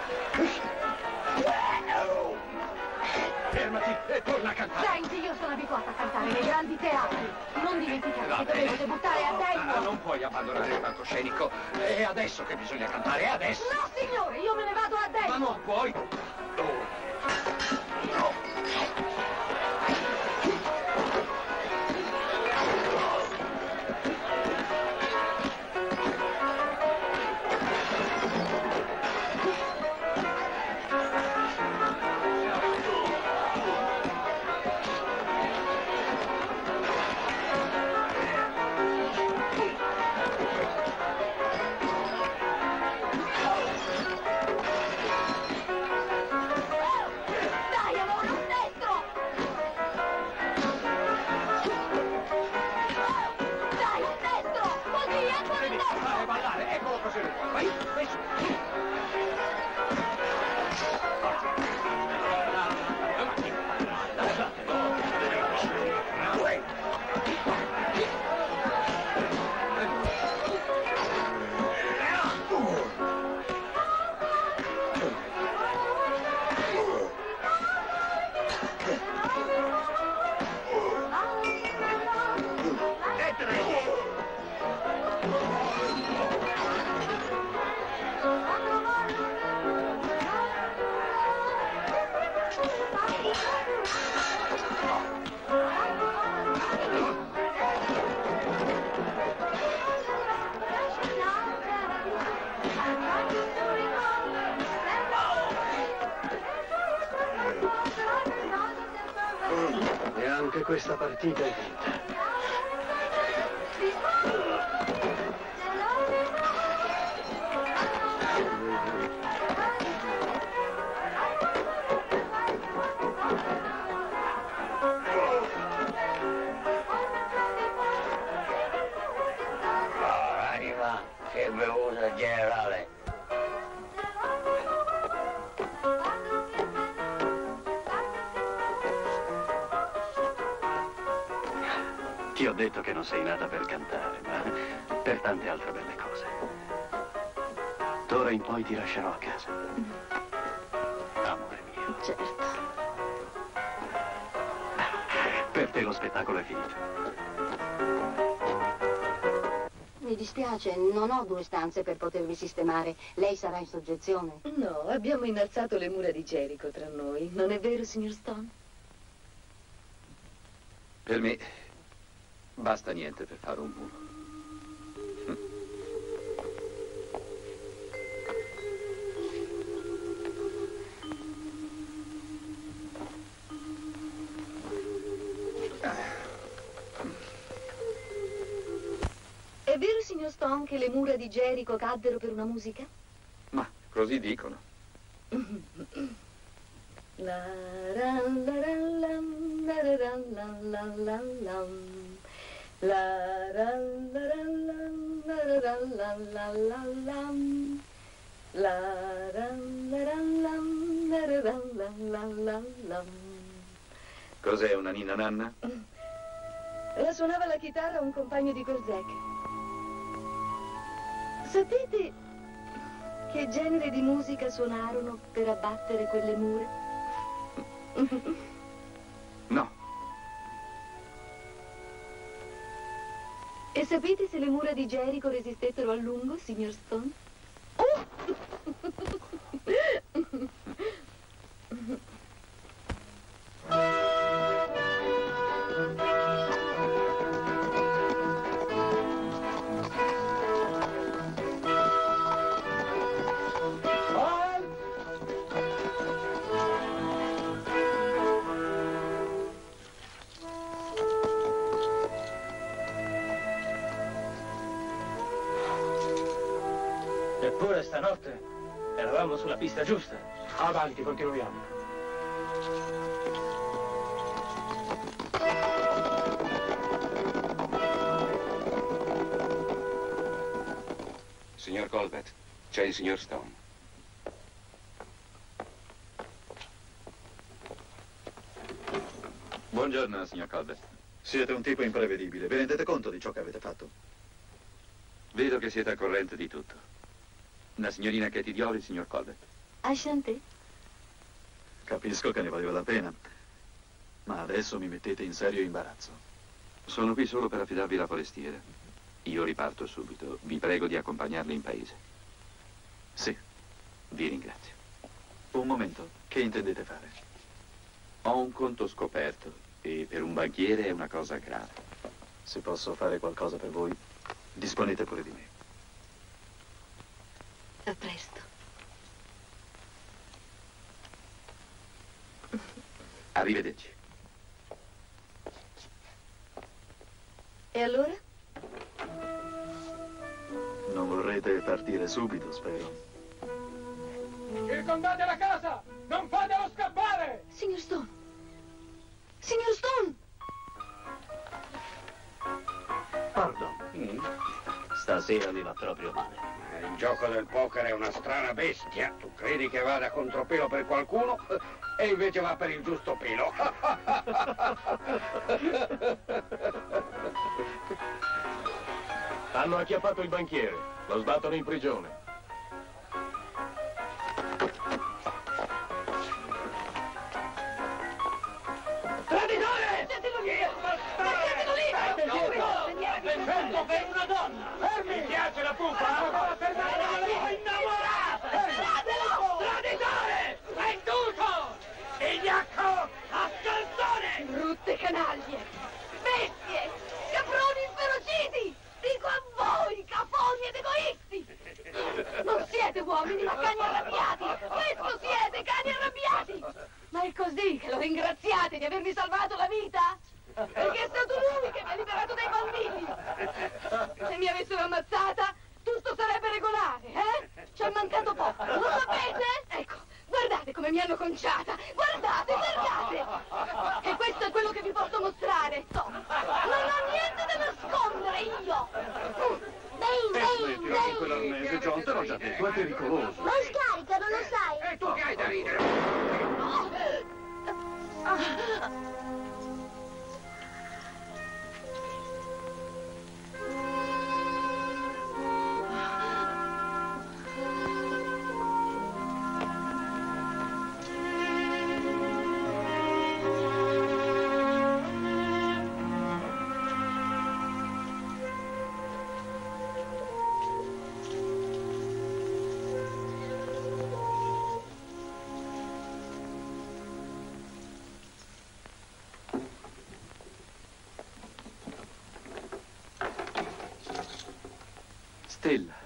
Fermati e torna a cantare. Senti, io sono abituata a cantare nei grandi teatri. Non dimenticare che dovevo debuttare a Ah, Denver. non puoi abbandonare il palcoscenico. È adesso che bisogna cantare, è adesso. No, signore, io me ne vado a Denver. Ma non puoi. Anche questa partita è vinta. Arriva, che bevuta generale. Ti ho detto che non sei nata per cantare, ma per tante altre belle cose. D'ora in poi ti lascerò a casa. Amore mio. Certo. Per te lo spettacolo è finito. Mi dispiace, non ho due stanze per potervi sistemare. Lei sarà in soggezione? No, abbiamo innalzato le mura di Gerico tra noi. Non è vero, signor Stone? Per me basta niente per fare un muro. È vero, signor Stone, che le mura di Gerico caddero per una musica? Ma così dicono. La ra la ra lam, la ra ra la la la lam. La ra la ra lam, la ra ra la la la lam. La ra la ra lam, la ra ra la la la lam. Cos'è, una ninna nanna? La suonava la chitarra un compagno di Korzek. Sapete che genere di musica suonarono per abbattere quelle mura? No. E sapete se le mura di Gerico resistettero a lungo, signor Stone? Oh! Eppure stanotte eravamo sulla pista giusta. Avanti, continuiamo. Signor Colbert, c'è il signor Stone. Buongiorno, signor Colbert. Siete un tipo imprevedibile. Vi rendete conto di ciò che avete fatto? Vedo che siete al corrente di tutto. La signorina Katie Diori, signor Colbert. Ashanti? Capisco che ne valeva la pena, ma adesso mi mettete in serio imbarazzo. Sono qui solo per affidarvi la forestiera. Io riparto subito. Vi prego di accompagnarli in paese. Sì. Vi ringrazio. Un momento, che intendete fare? Ho un conto scoperto e per un banchiere è una cosa grave. Se posso fare qualcosa per voi, disponete pure di me. A presto. Arrivederci. E allora? Non vorrete partire subito, spero. Circondate la casa! Non fatelo scappare! Signor Stone! Signor Stone! Pardon. Mm. Stasera mi va proprio male. Il gioco del poker è una strana bestia. Tu credi che vada contropelo per qualcuno e invece va per il giusto pelo. Hanno acchiappato il banchiere. Lo sbattono in prigione. Traditore! Mettilo lì! Mettilo lì! Fermo per una donna! Fermi! Mi piace la pupa? Innamorata! Fermatelo! Traditore! Venduto! Vigliacco! A calzone! Brutte canaglie! Bestie! Caproni inferociti! Dico a voi, cafoni ed egoisti! Non siete uomini, ma cani arrabbiati! Questo siete, cani arrabbiati! Ma è così che lo ringraziate di avermi salvato la vita? Perché è stato lui che mi ha liberato dai bambini. Se mi avessero ammazzata, tutto sarebbe regolare, eh? Ci è mancato poco. Lo sapete? Ecco, guardate come mi hanno conciata. Guardate, guardate. E questo è quello che vi posso mostrare. No, non ho niente da nascondere io. Bane, Eh, smettila con quell'arnese, John, te l'ho già detto, è pericoloso. Ma scarica, non lo sai? E tu che hai da ridere? Stella.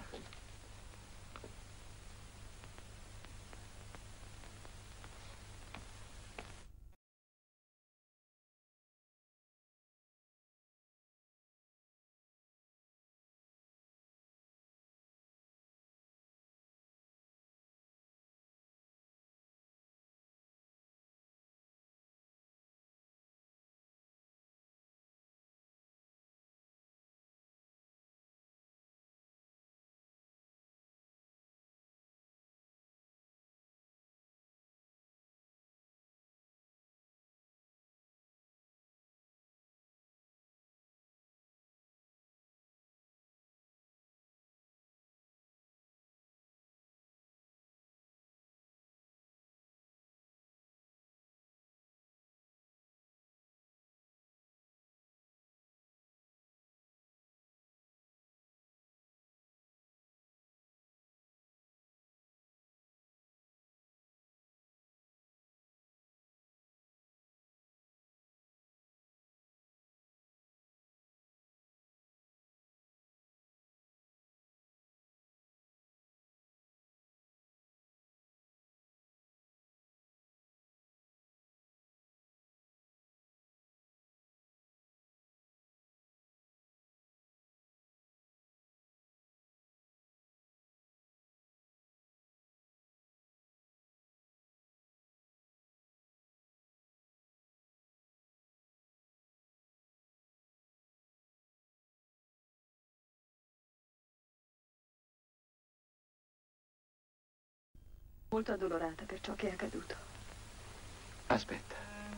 Molto addolorata per ciò che è accaduto. Aspetta.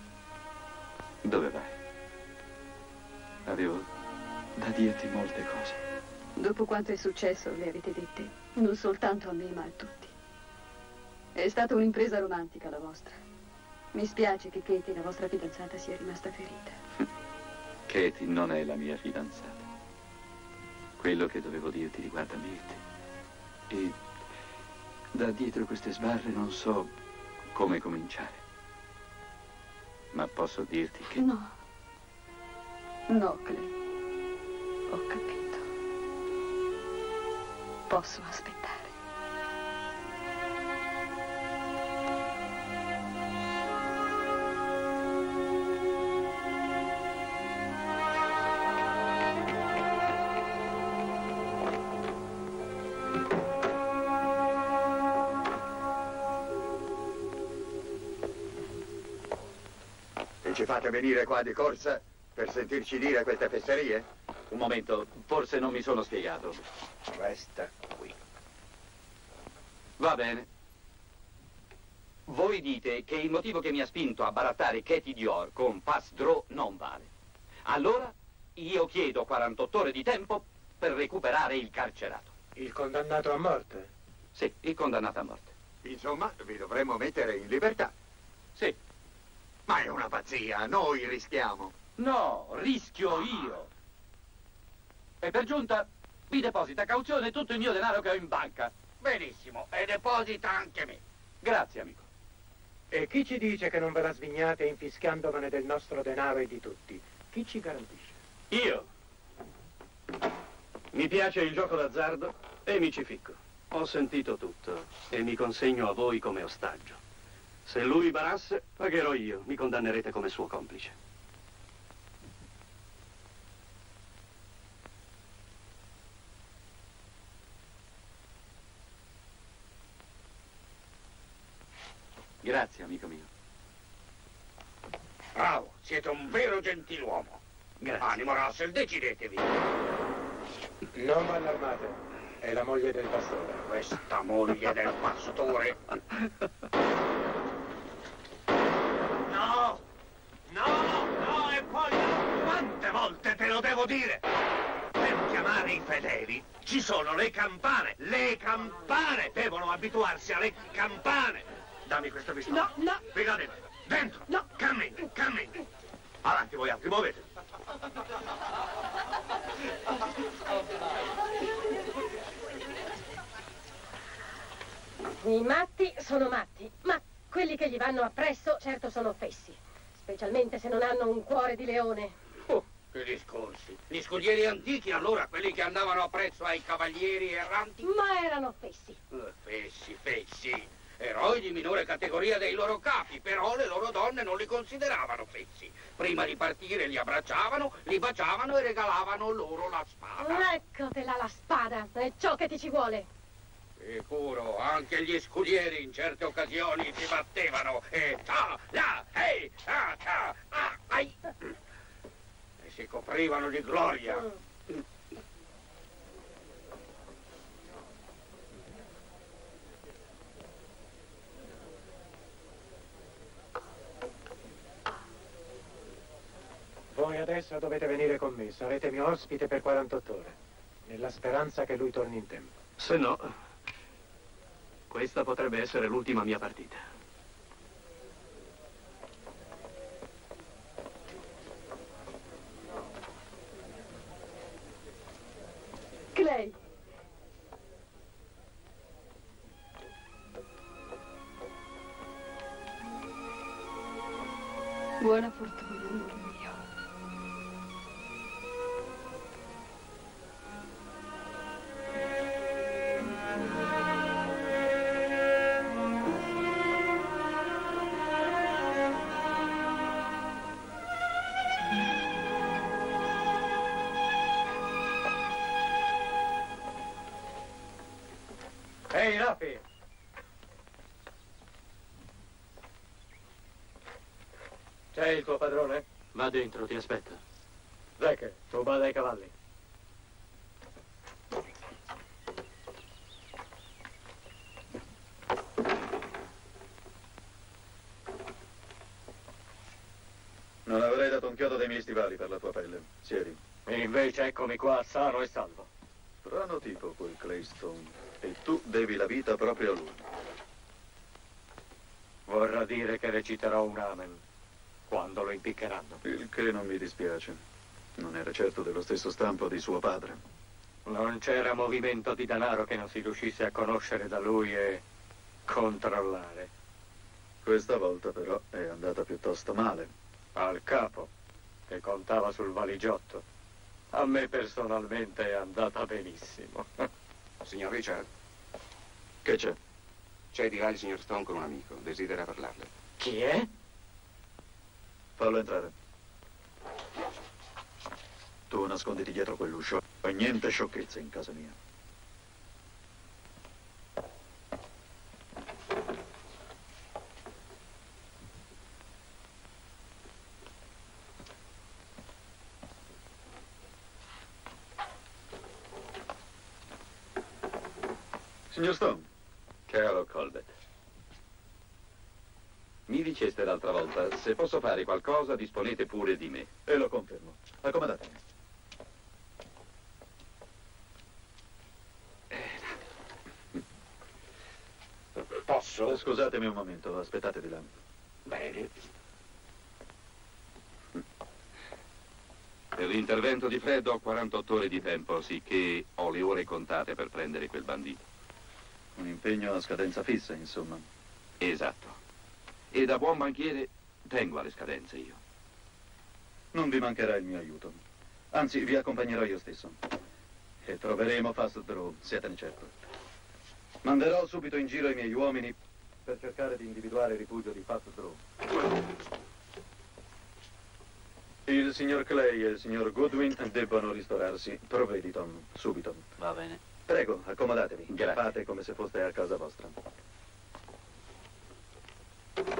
Dove vai? Avevo da dirti molte cose. Dopo quanto è successo, le avete dette, non soltanto a me, ma a tutti. È stata un'impresa romantica la vostra. Mi spiace che Katie, la vostra fidanzata, sia rimasta ferita. Katie non è la mia fidanzata. Quello che dovevo dirti riguarda me e te. E da dietro queste sbarre non so come cominciare. Ma posso dirti che... No. No, Clay. Ho capito. Posso aspettare. E ci fate venire qua di corsa per sentirci dire queste fesserie? Un momento, forse non mi sono spiegato. Resta qui. Va bene. Voi dite che il motivo che mi ha spinto a barattare Katie Dior con Pass Draw non vale. Allora io chiedo quarantotto ore di tempo per recuperare il carcerato. Il condannato a morte? Sì, il condannato a morte. Insomma, vi dovremmo mettere in libertà. Sì. Ma è una pazzia, noi rischiamo. No, rischio io. E per giunta vi deposita a cauzione tutto il mio denaro che ho in banca. Benissimo, e deposita anche me. Grazie, amico. E chi ci dice che non verrà svignata infischiandomene del nostro denaro e di tutti? Chi ci garantisce? Io. Mi piace il gioco d'azzardo e mi ci ficco. Ho sentito tutto e mi consegno a voi come ostaggio. Se lui barasse, pagherò io. Mi condannerete come suo complice. Grazie, amico mio. Bravo, siete un vero gentiluomo. Grazie. Animo, Russell, decidetevi. Non vi allarmate, è la moglie del pastore. Questa moglie del pastore. No! No! No! E poi no! Quante volte te lo devo dire? Per chiamare i fedeli ci sono le campane! Le campane! Devono abituarsi alle campane! Dammi questo pistola. No, no! Figa dentro! Dentro! No! Cammini! Cammini! Avanti voi altri, muovete! I matti sono matti, ma quelli che gli vanno appresso certo sono fessi, specialmente se non hanno un cuore di leone. Oh, che discorsi! Gli scudieri antichi, allora, quelli che andavano appresso ai cavalieri erranti? Ma erano fessi. Eh, fessi, fessi! Eroi di minore categoria dei loro capi, però le loro donne non li consideravano fessi. Prima di partire li abbracciavano, li baciavano e regalavano loro la spada. Eccotela la spada, è ciò che ti ci vuole. Sicuro, anche gli scudieri in certe occasioni si battevano e ta, la, ehi, ta, ta, ah, ai, e si coprivano di gloria. Voi adesso dovete venire con me, sarete mio ospite per quarantotto ore, nella speranza che lui torni in tempo. Se no, questa potrebbe essere l'ultima mia partita. Clay. Buona fortuna, amore mio. Ehi, Rafi! C'è il tuo padrone? Va dentro, ti aspetta. Zeke, tu bada ai cavalli. Non avrei dato un chiodo dei miei stivali per la tua pelle. Siedi. E invece eccomi qua, sano e salvo. Strano tipo quel Claystone. E tu devi la vita proprio a lui. Vorrà dire che reciterò un amen quando lo impiccheranno. Il che non mi dispiace. Non era certo dello stesso stampo di suo padre. Non c'era movimento di denaro che non si riuscisse a conoscere da lui e controllare. Questa volta però è andata piuttosto male. Al capo, che contava sul valigiotto. A me personalmente è andata benissimo. Signor Richard. Che c'è? C'è di là il signor Stone con un amico. Desidera parlarle. Chi è? Fallo entrare. Tu nasconditi dietro quell'uscio. E niente sciocchezze in casa mia. Signor Stone. Caro Colbert. Mi diceste l'altra volta, se posso fare qualcosa, disponete pure di me. E lo confermo. Accomodatevi. Posso? Scusatemi un momento, aspettate di là. Bene. Per l'intervento di Fred ho quarantotto ore di tempo, sicché ho le ore contate per prendere quel bandito. Un impegno a scadenza fissa, insomma. Esatto. E da buon banchiere tengo alle scadenze io. Non vi mancherà il mio aiuto. Anzi, vi accompagnerò io stesso. E troveremo Fast Draw, sietene certo. Manderò subito in giro i miei uomini per cercare di individuare il rifugio di Fast Draw. Il signor Clay e il signor Goodwin debbono ristorarsi. Provvedi, Tom, subito. Va bene. Prego, accomodatevi. Grazie. Fate come se foste a casa vostra.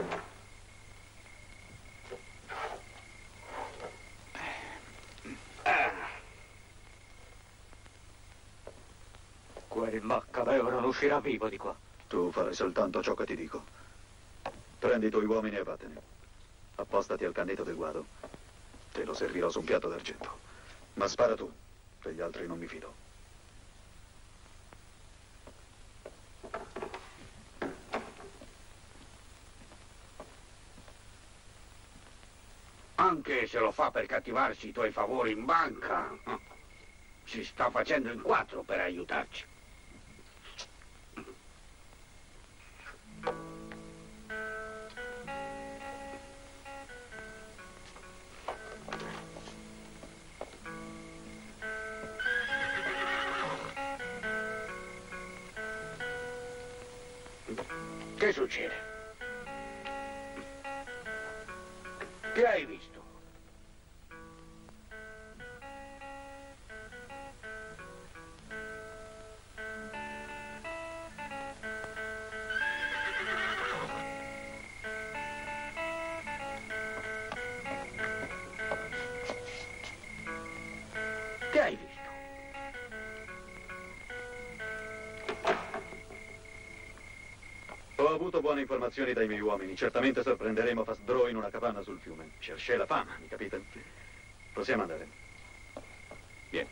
Il Maccabeo non uscirà vivo di qua. Tu farai soltanto ciò che ti dico. Prendi i tuoi uomini e vattene. Appostati al candito del guado. Te lo servirò su un piatto d'argento. Ma spara tu. Degli altri non mi fido. Anche se lo fa per cattivarsi i tuoi favori in banca, si sta facendo in quattro per aiutarci. Che succede? Che hai visto? Che hai visto? Ho avuto buone informazioni dai miei uomini. Certamente sorprenderemo Fastdraw in una capanna sul fiume. Cherchez la fama, mi capite? Possiamo andare. Vieni.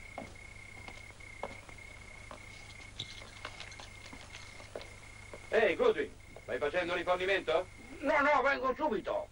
Ehi, Goodwin, stai facendo rifornimento? No, no, vengo subito.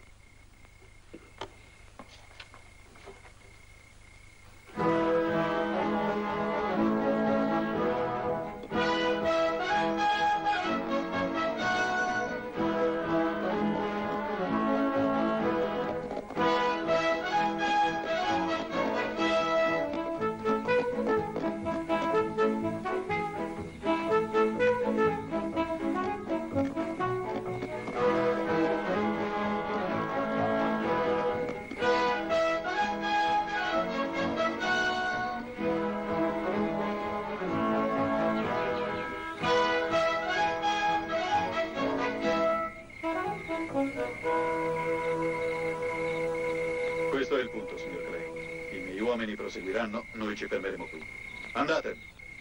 Questo è il punto, signor Clay. I miei uomini proseguiranno, noi ci fermeremo qui. Andate!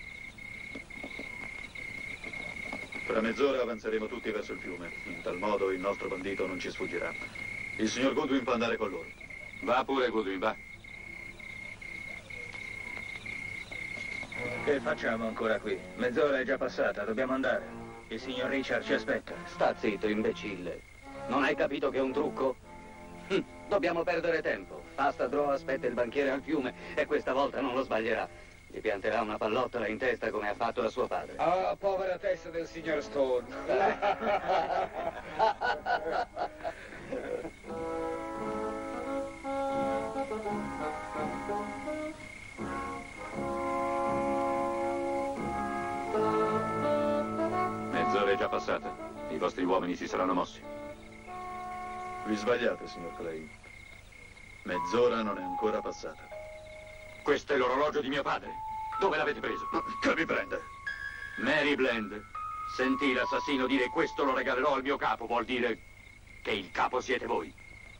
Fra mezz'ora avanzeremo tutti verso il fiume. In tal modo il nostro bandito non ci sfuggirà. Il signor Goodwin può andare con loro. Va pure, Goodwin, va. Che facciamo ancora qui? Mezz'ora è già passata, dobbiamo andare. Il signor Richard ci aspetta. Sta zitto, imbecille. Non hai capito che è un trucco? Hm, dobbiamo perdere tempo. Fastdraw aspetta il banchiere al fiume e questa volta non lo sbaglierà. Gli pianterà una pallottola in testa come ha fatto a suo padre. Ah, povera testa del signor Stone. Mezz'ora è già passata. I vostri uomini si saranno mossi. Vi sbagliate, signor Clay. Mezz'ora non è ancora passata. Questo è l'orologio di mio padre. Dove l'avete preso? Che mi prende? Mary Bland. Sentì l'assassino dire questo lo regalerò al mio capo. Vuol dire che il capo siete voi.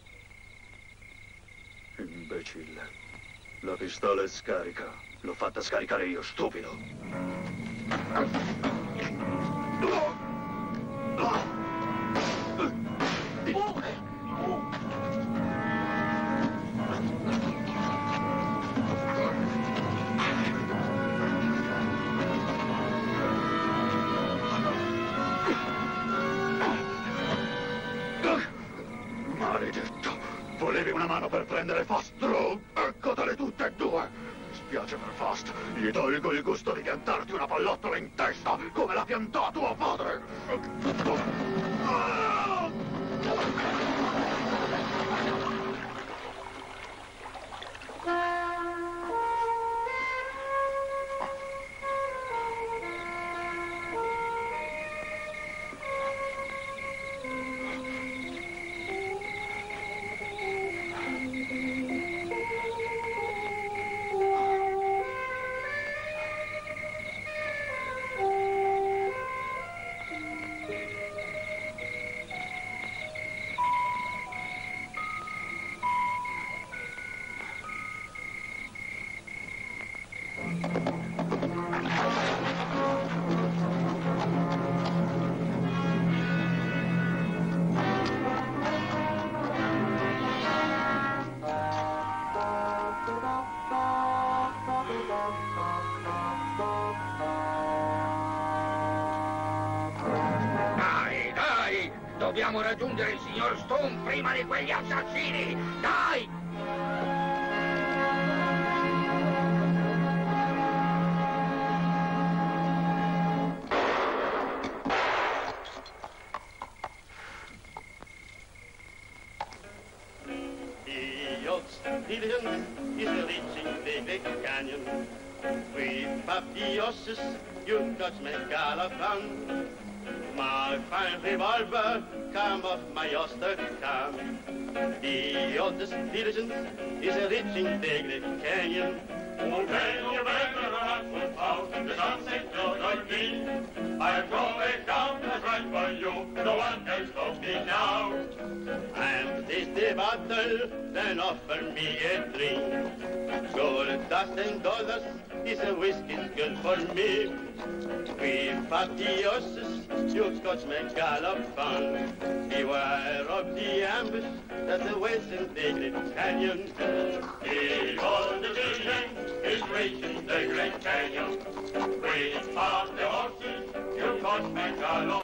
Imbecille. La pistola è scarica. L'ho fatta scaricare io, stupido. Maledetto! Volevi una mano per prendere Fastdraw? Eccotele tutte e due! Spiace per Fast, gli tolgo il gusto di piantarti una pallottola in testa, come la piantò tuo padre! Dobbiamo raggiungere il signor Stone prima di quegli assassini! Dai! Diligence is reaching the Great Canyon. With Papilloses, you touch my galloping. My fine revolver come off my holster come. The oldest diligence is reaching the Great Canyon. Oh, then you better run without the sunset joy me. I'm going down the right for you. No one can stop me now. And this the battle, then offer me a drink. Gold dust and dollars is a whiskey's good for me. With Papilloses, you scotch me gallop fun. Beware of the ambush that awaits in the Great Canyon. The old division is reaching the Great Canyon. With fast the horses, you scotch me gallop.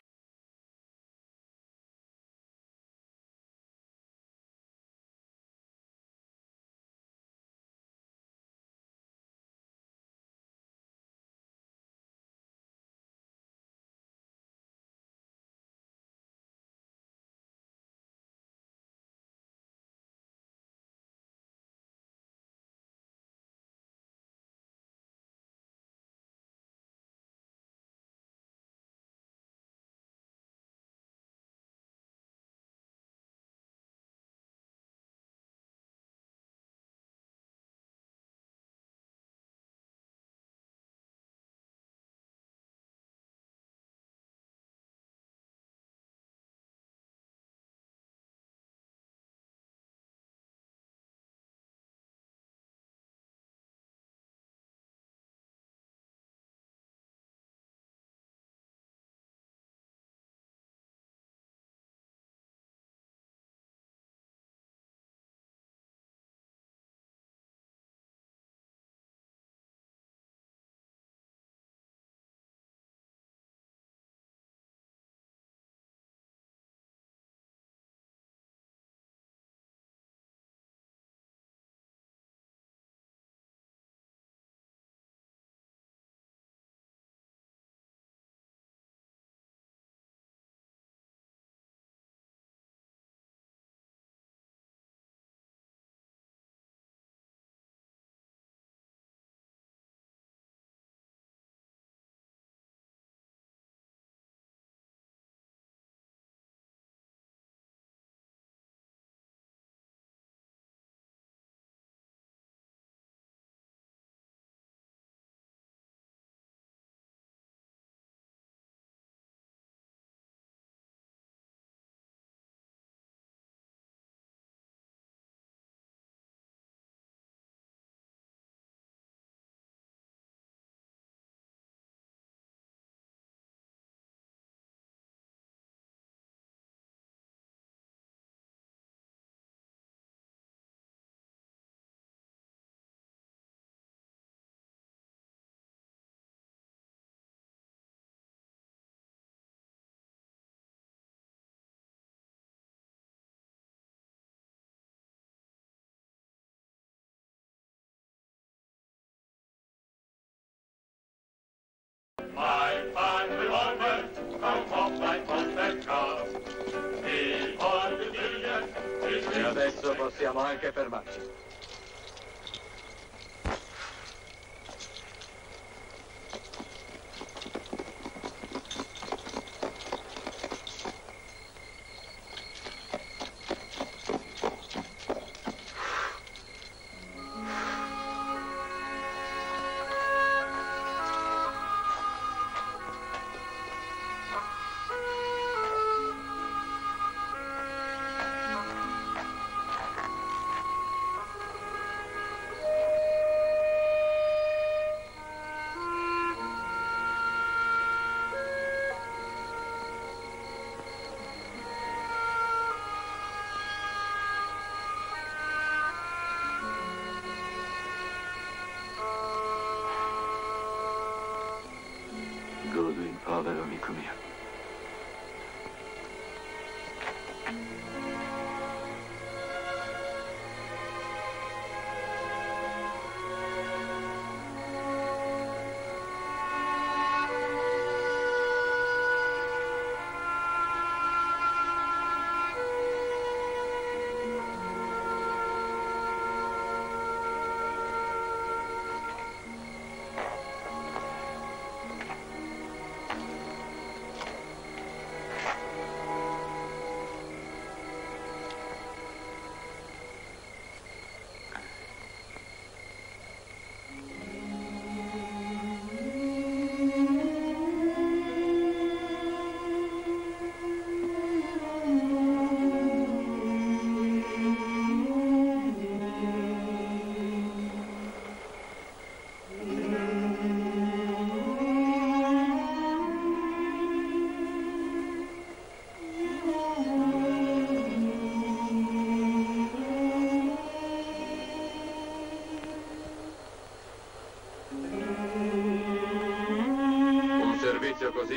My fine revolver comes off my pocket car. The old division is... E adesso possiamo anche fermarci. Goodwin, povero amico mio.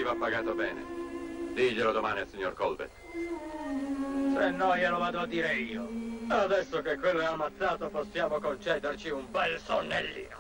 va pagato bene. Diglielo domani al signor Colbert. Se no glielo vado a dire io. Adesso che quello è ammazzato possiamo concederci un bel sonnellino.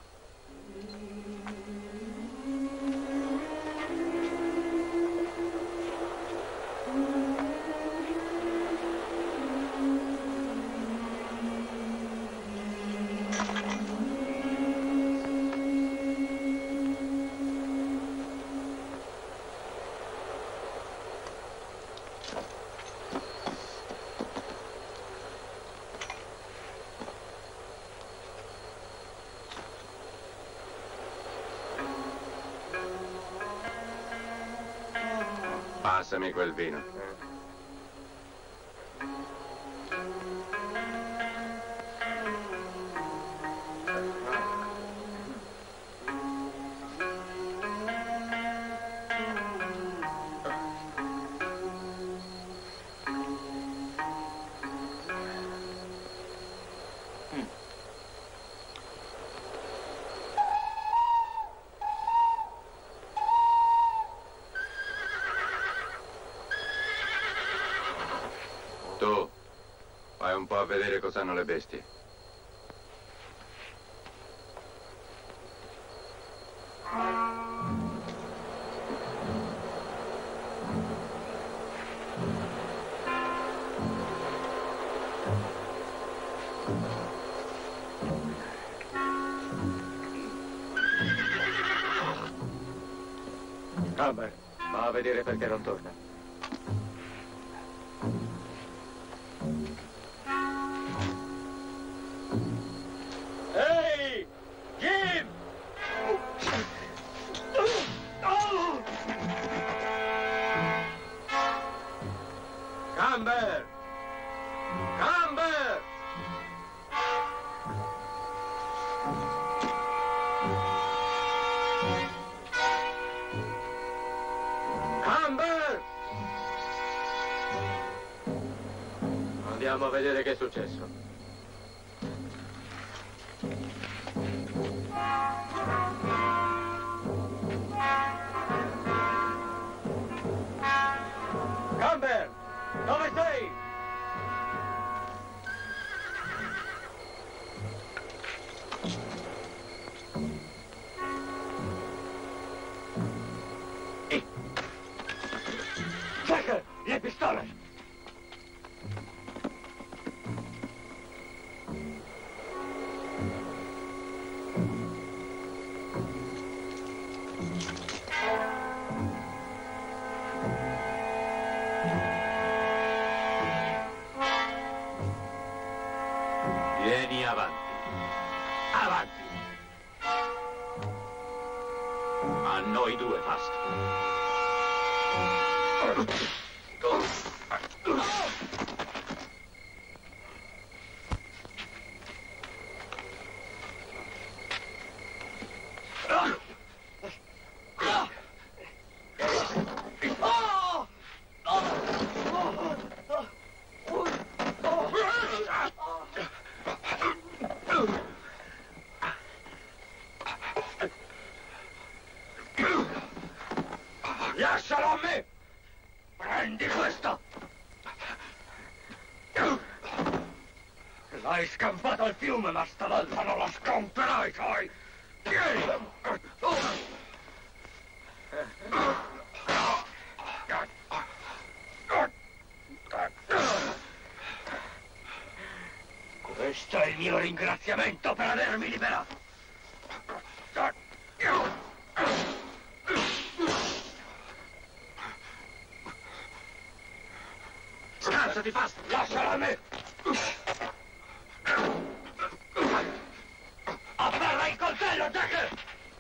Passami quel vino. Tu, vai un po' a vedere cosa hanno le bestie. Amber, va a vedere perché non torna. Ehi! Jim! Camber! Camber! Camber! Andiamo a vedere che è successo. Camber! Dove sei? Jack, le pistole! Vieni avanti. Avanti! A noi due basta. Lascialo a me! Prendi questo! L'hai scampato al fiume, ma stavolta non lo scamperai, sai! Tieni! Questo è il mio ringraziamento per avermi liberato! Scansati, Fast! Lasciala a me! Afferra il coltello, Jack!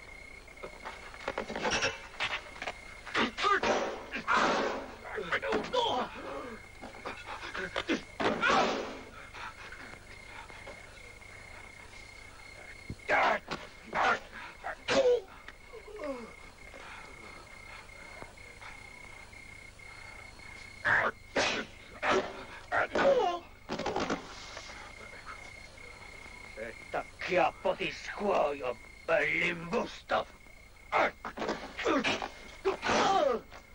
Se t'acchiappo ti scuoio, bell'imbusto!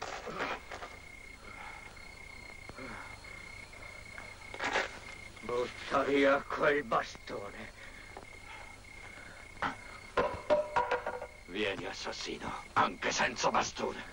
Via quel bastone. Vieni, assassino, anche senza bastone.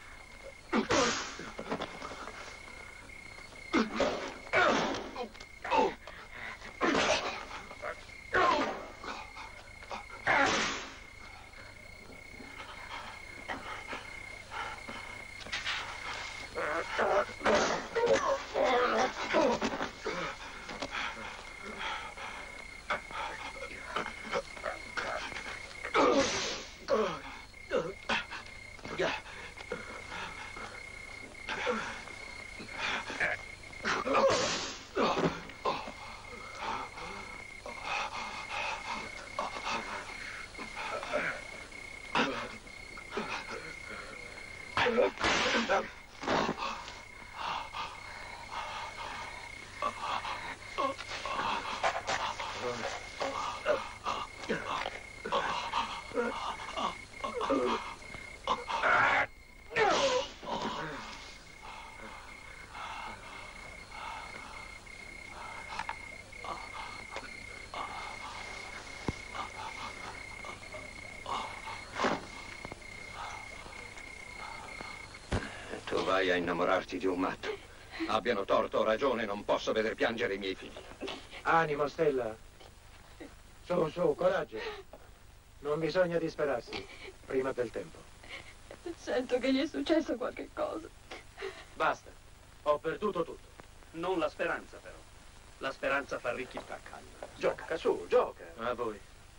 Tu vai a innamorarti di un matto. Abbiano torto o ragione, non posso veder piangere i miei figli. Animo, Stella. Su, su, coraggio. Non bisogna disperarsi prima del tempo. Sento che gli è successo qualche cosa. Basta. Ho perduto tutto. Non la speranza, però. La speranza fa ricchi. Calma. Gioca, su, gioca. A voi.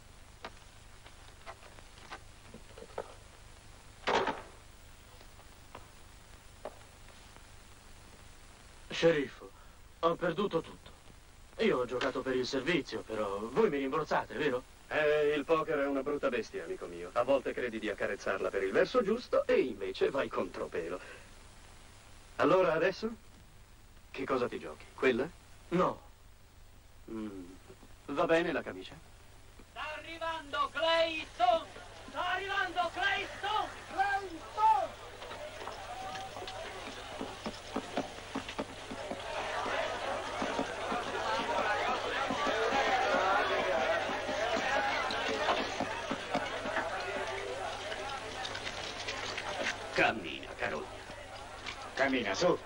Sceriffo, ho perduto tutto. Io ho giocato per il servizio, però voi mi rimborsate, vero? Eh, il poker è una brutta bestia, amico mio. A volte credi di accarezzarla per il verso giusto e invece vai contropelo. Allora adesso? Che cosa ti giochi? Quella? No. Mm. Va bene la camicia? Sta arrivando Clayton! Sta arrivando Clayton! Clayton! Cammina, Carolina. Cammina, su.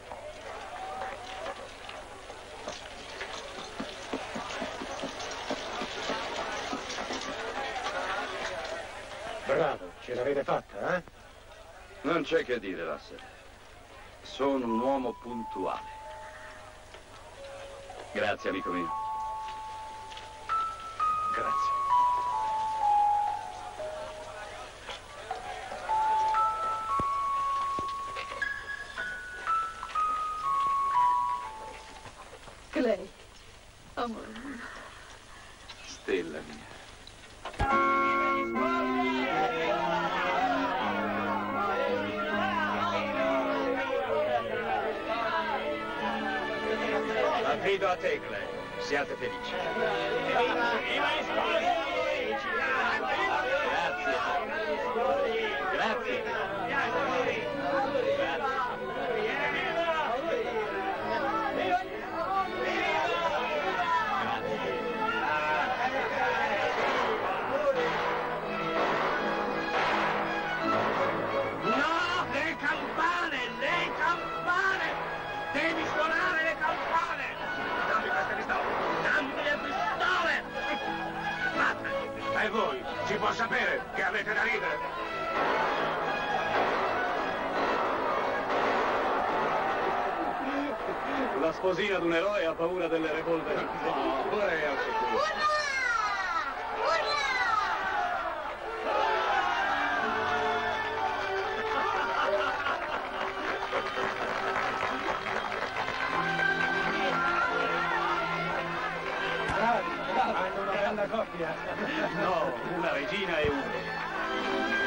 Bravo, ce l'avete fatta, eh? Non c'è che dire, Russell. Sono un uomo puntuale. Grazie, amico mio. Grazie. Clay, amore mio. Stella mia. Affido a te, Clay. Siate felici. Grazie. Grazie. No, le campane, le campane! Devi suonare le campane! Dammi queste pistole! Dammi le pistole! Basta! E voi, si può sapere che avete da ridere? La sposina d'un eroe ha paura delle revolver. No, ora è al sicuro. Bravi, hanno una bella coppia. No, una regina e un re.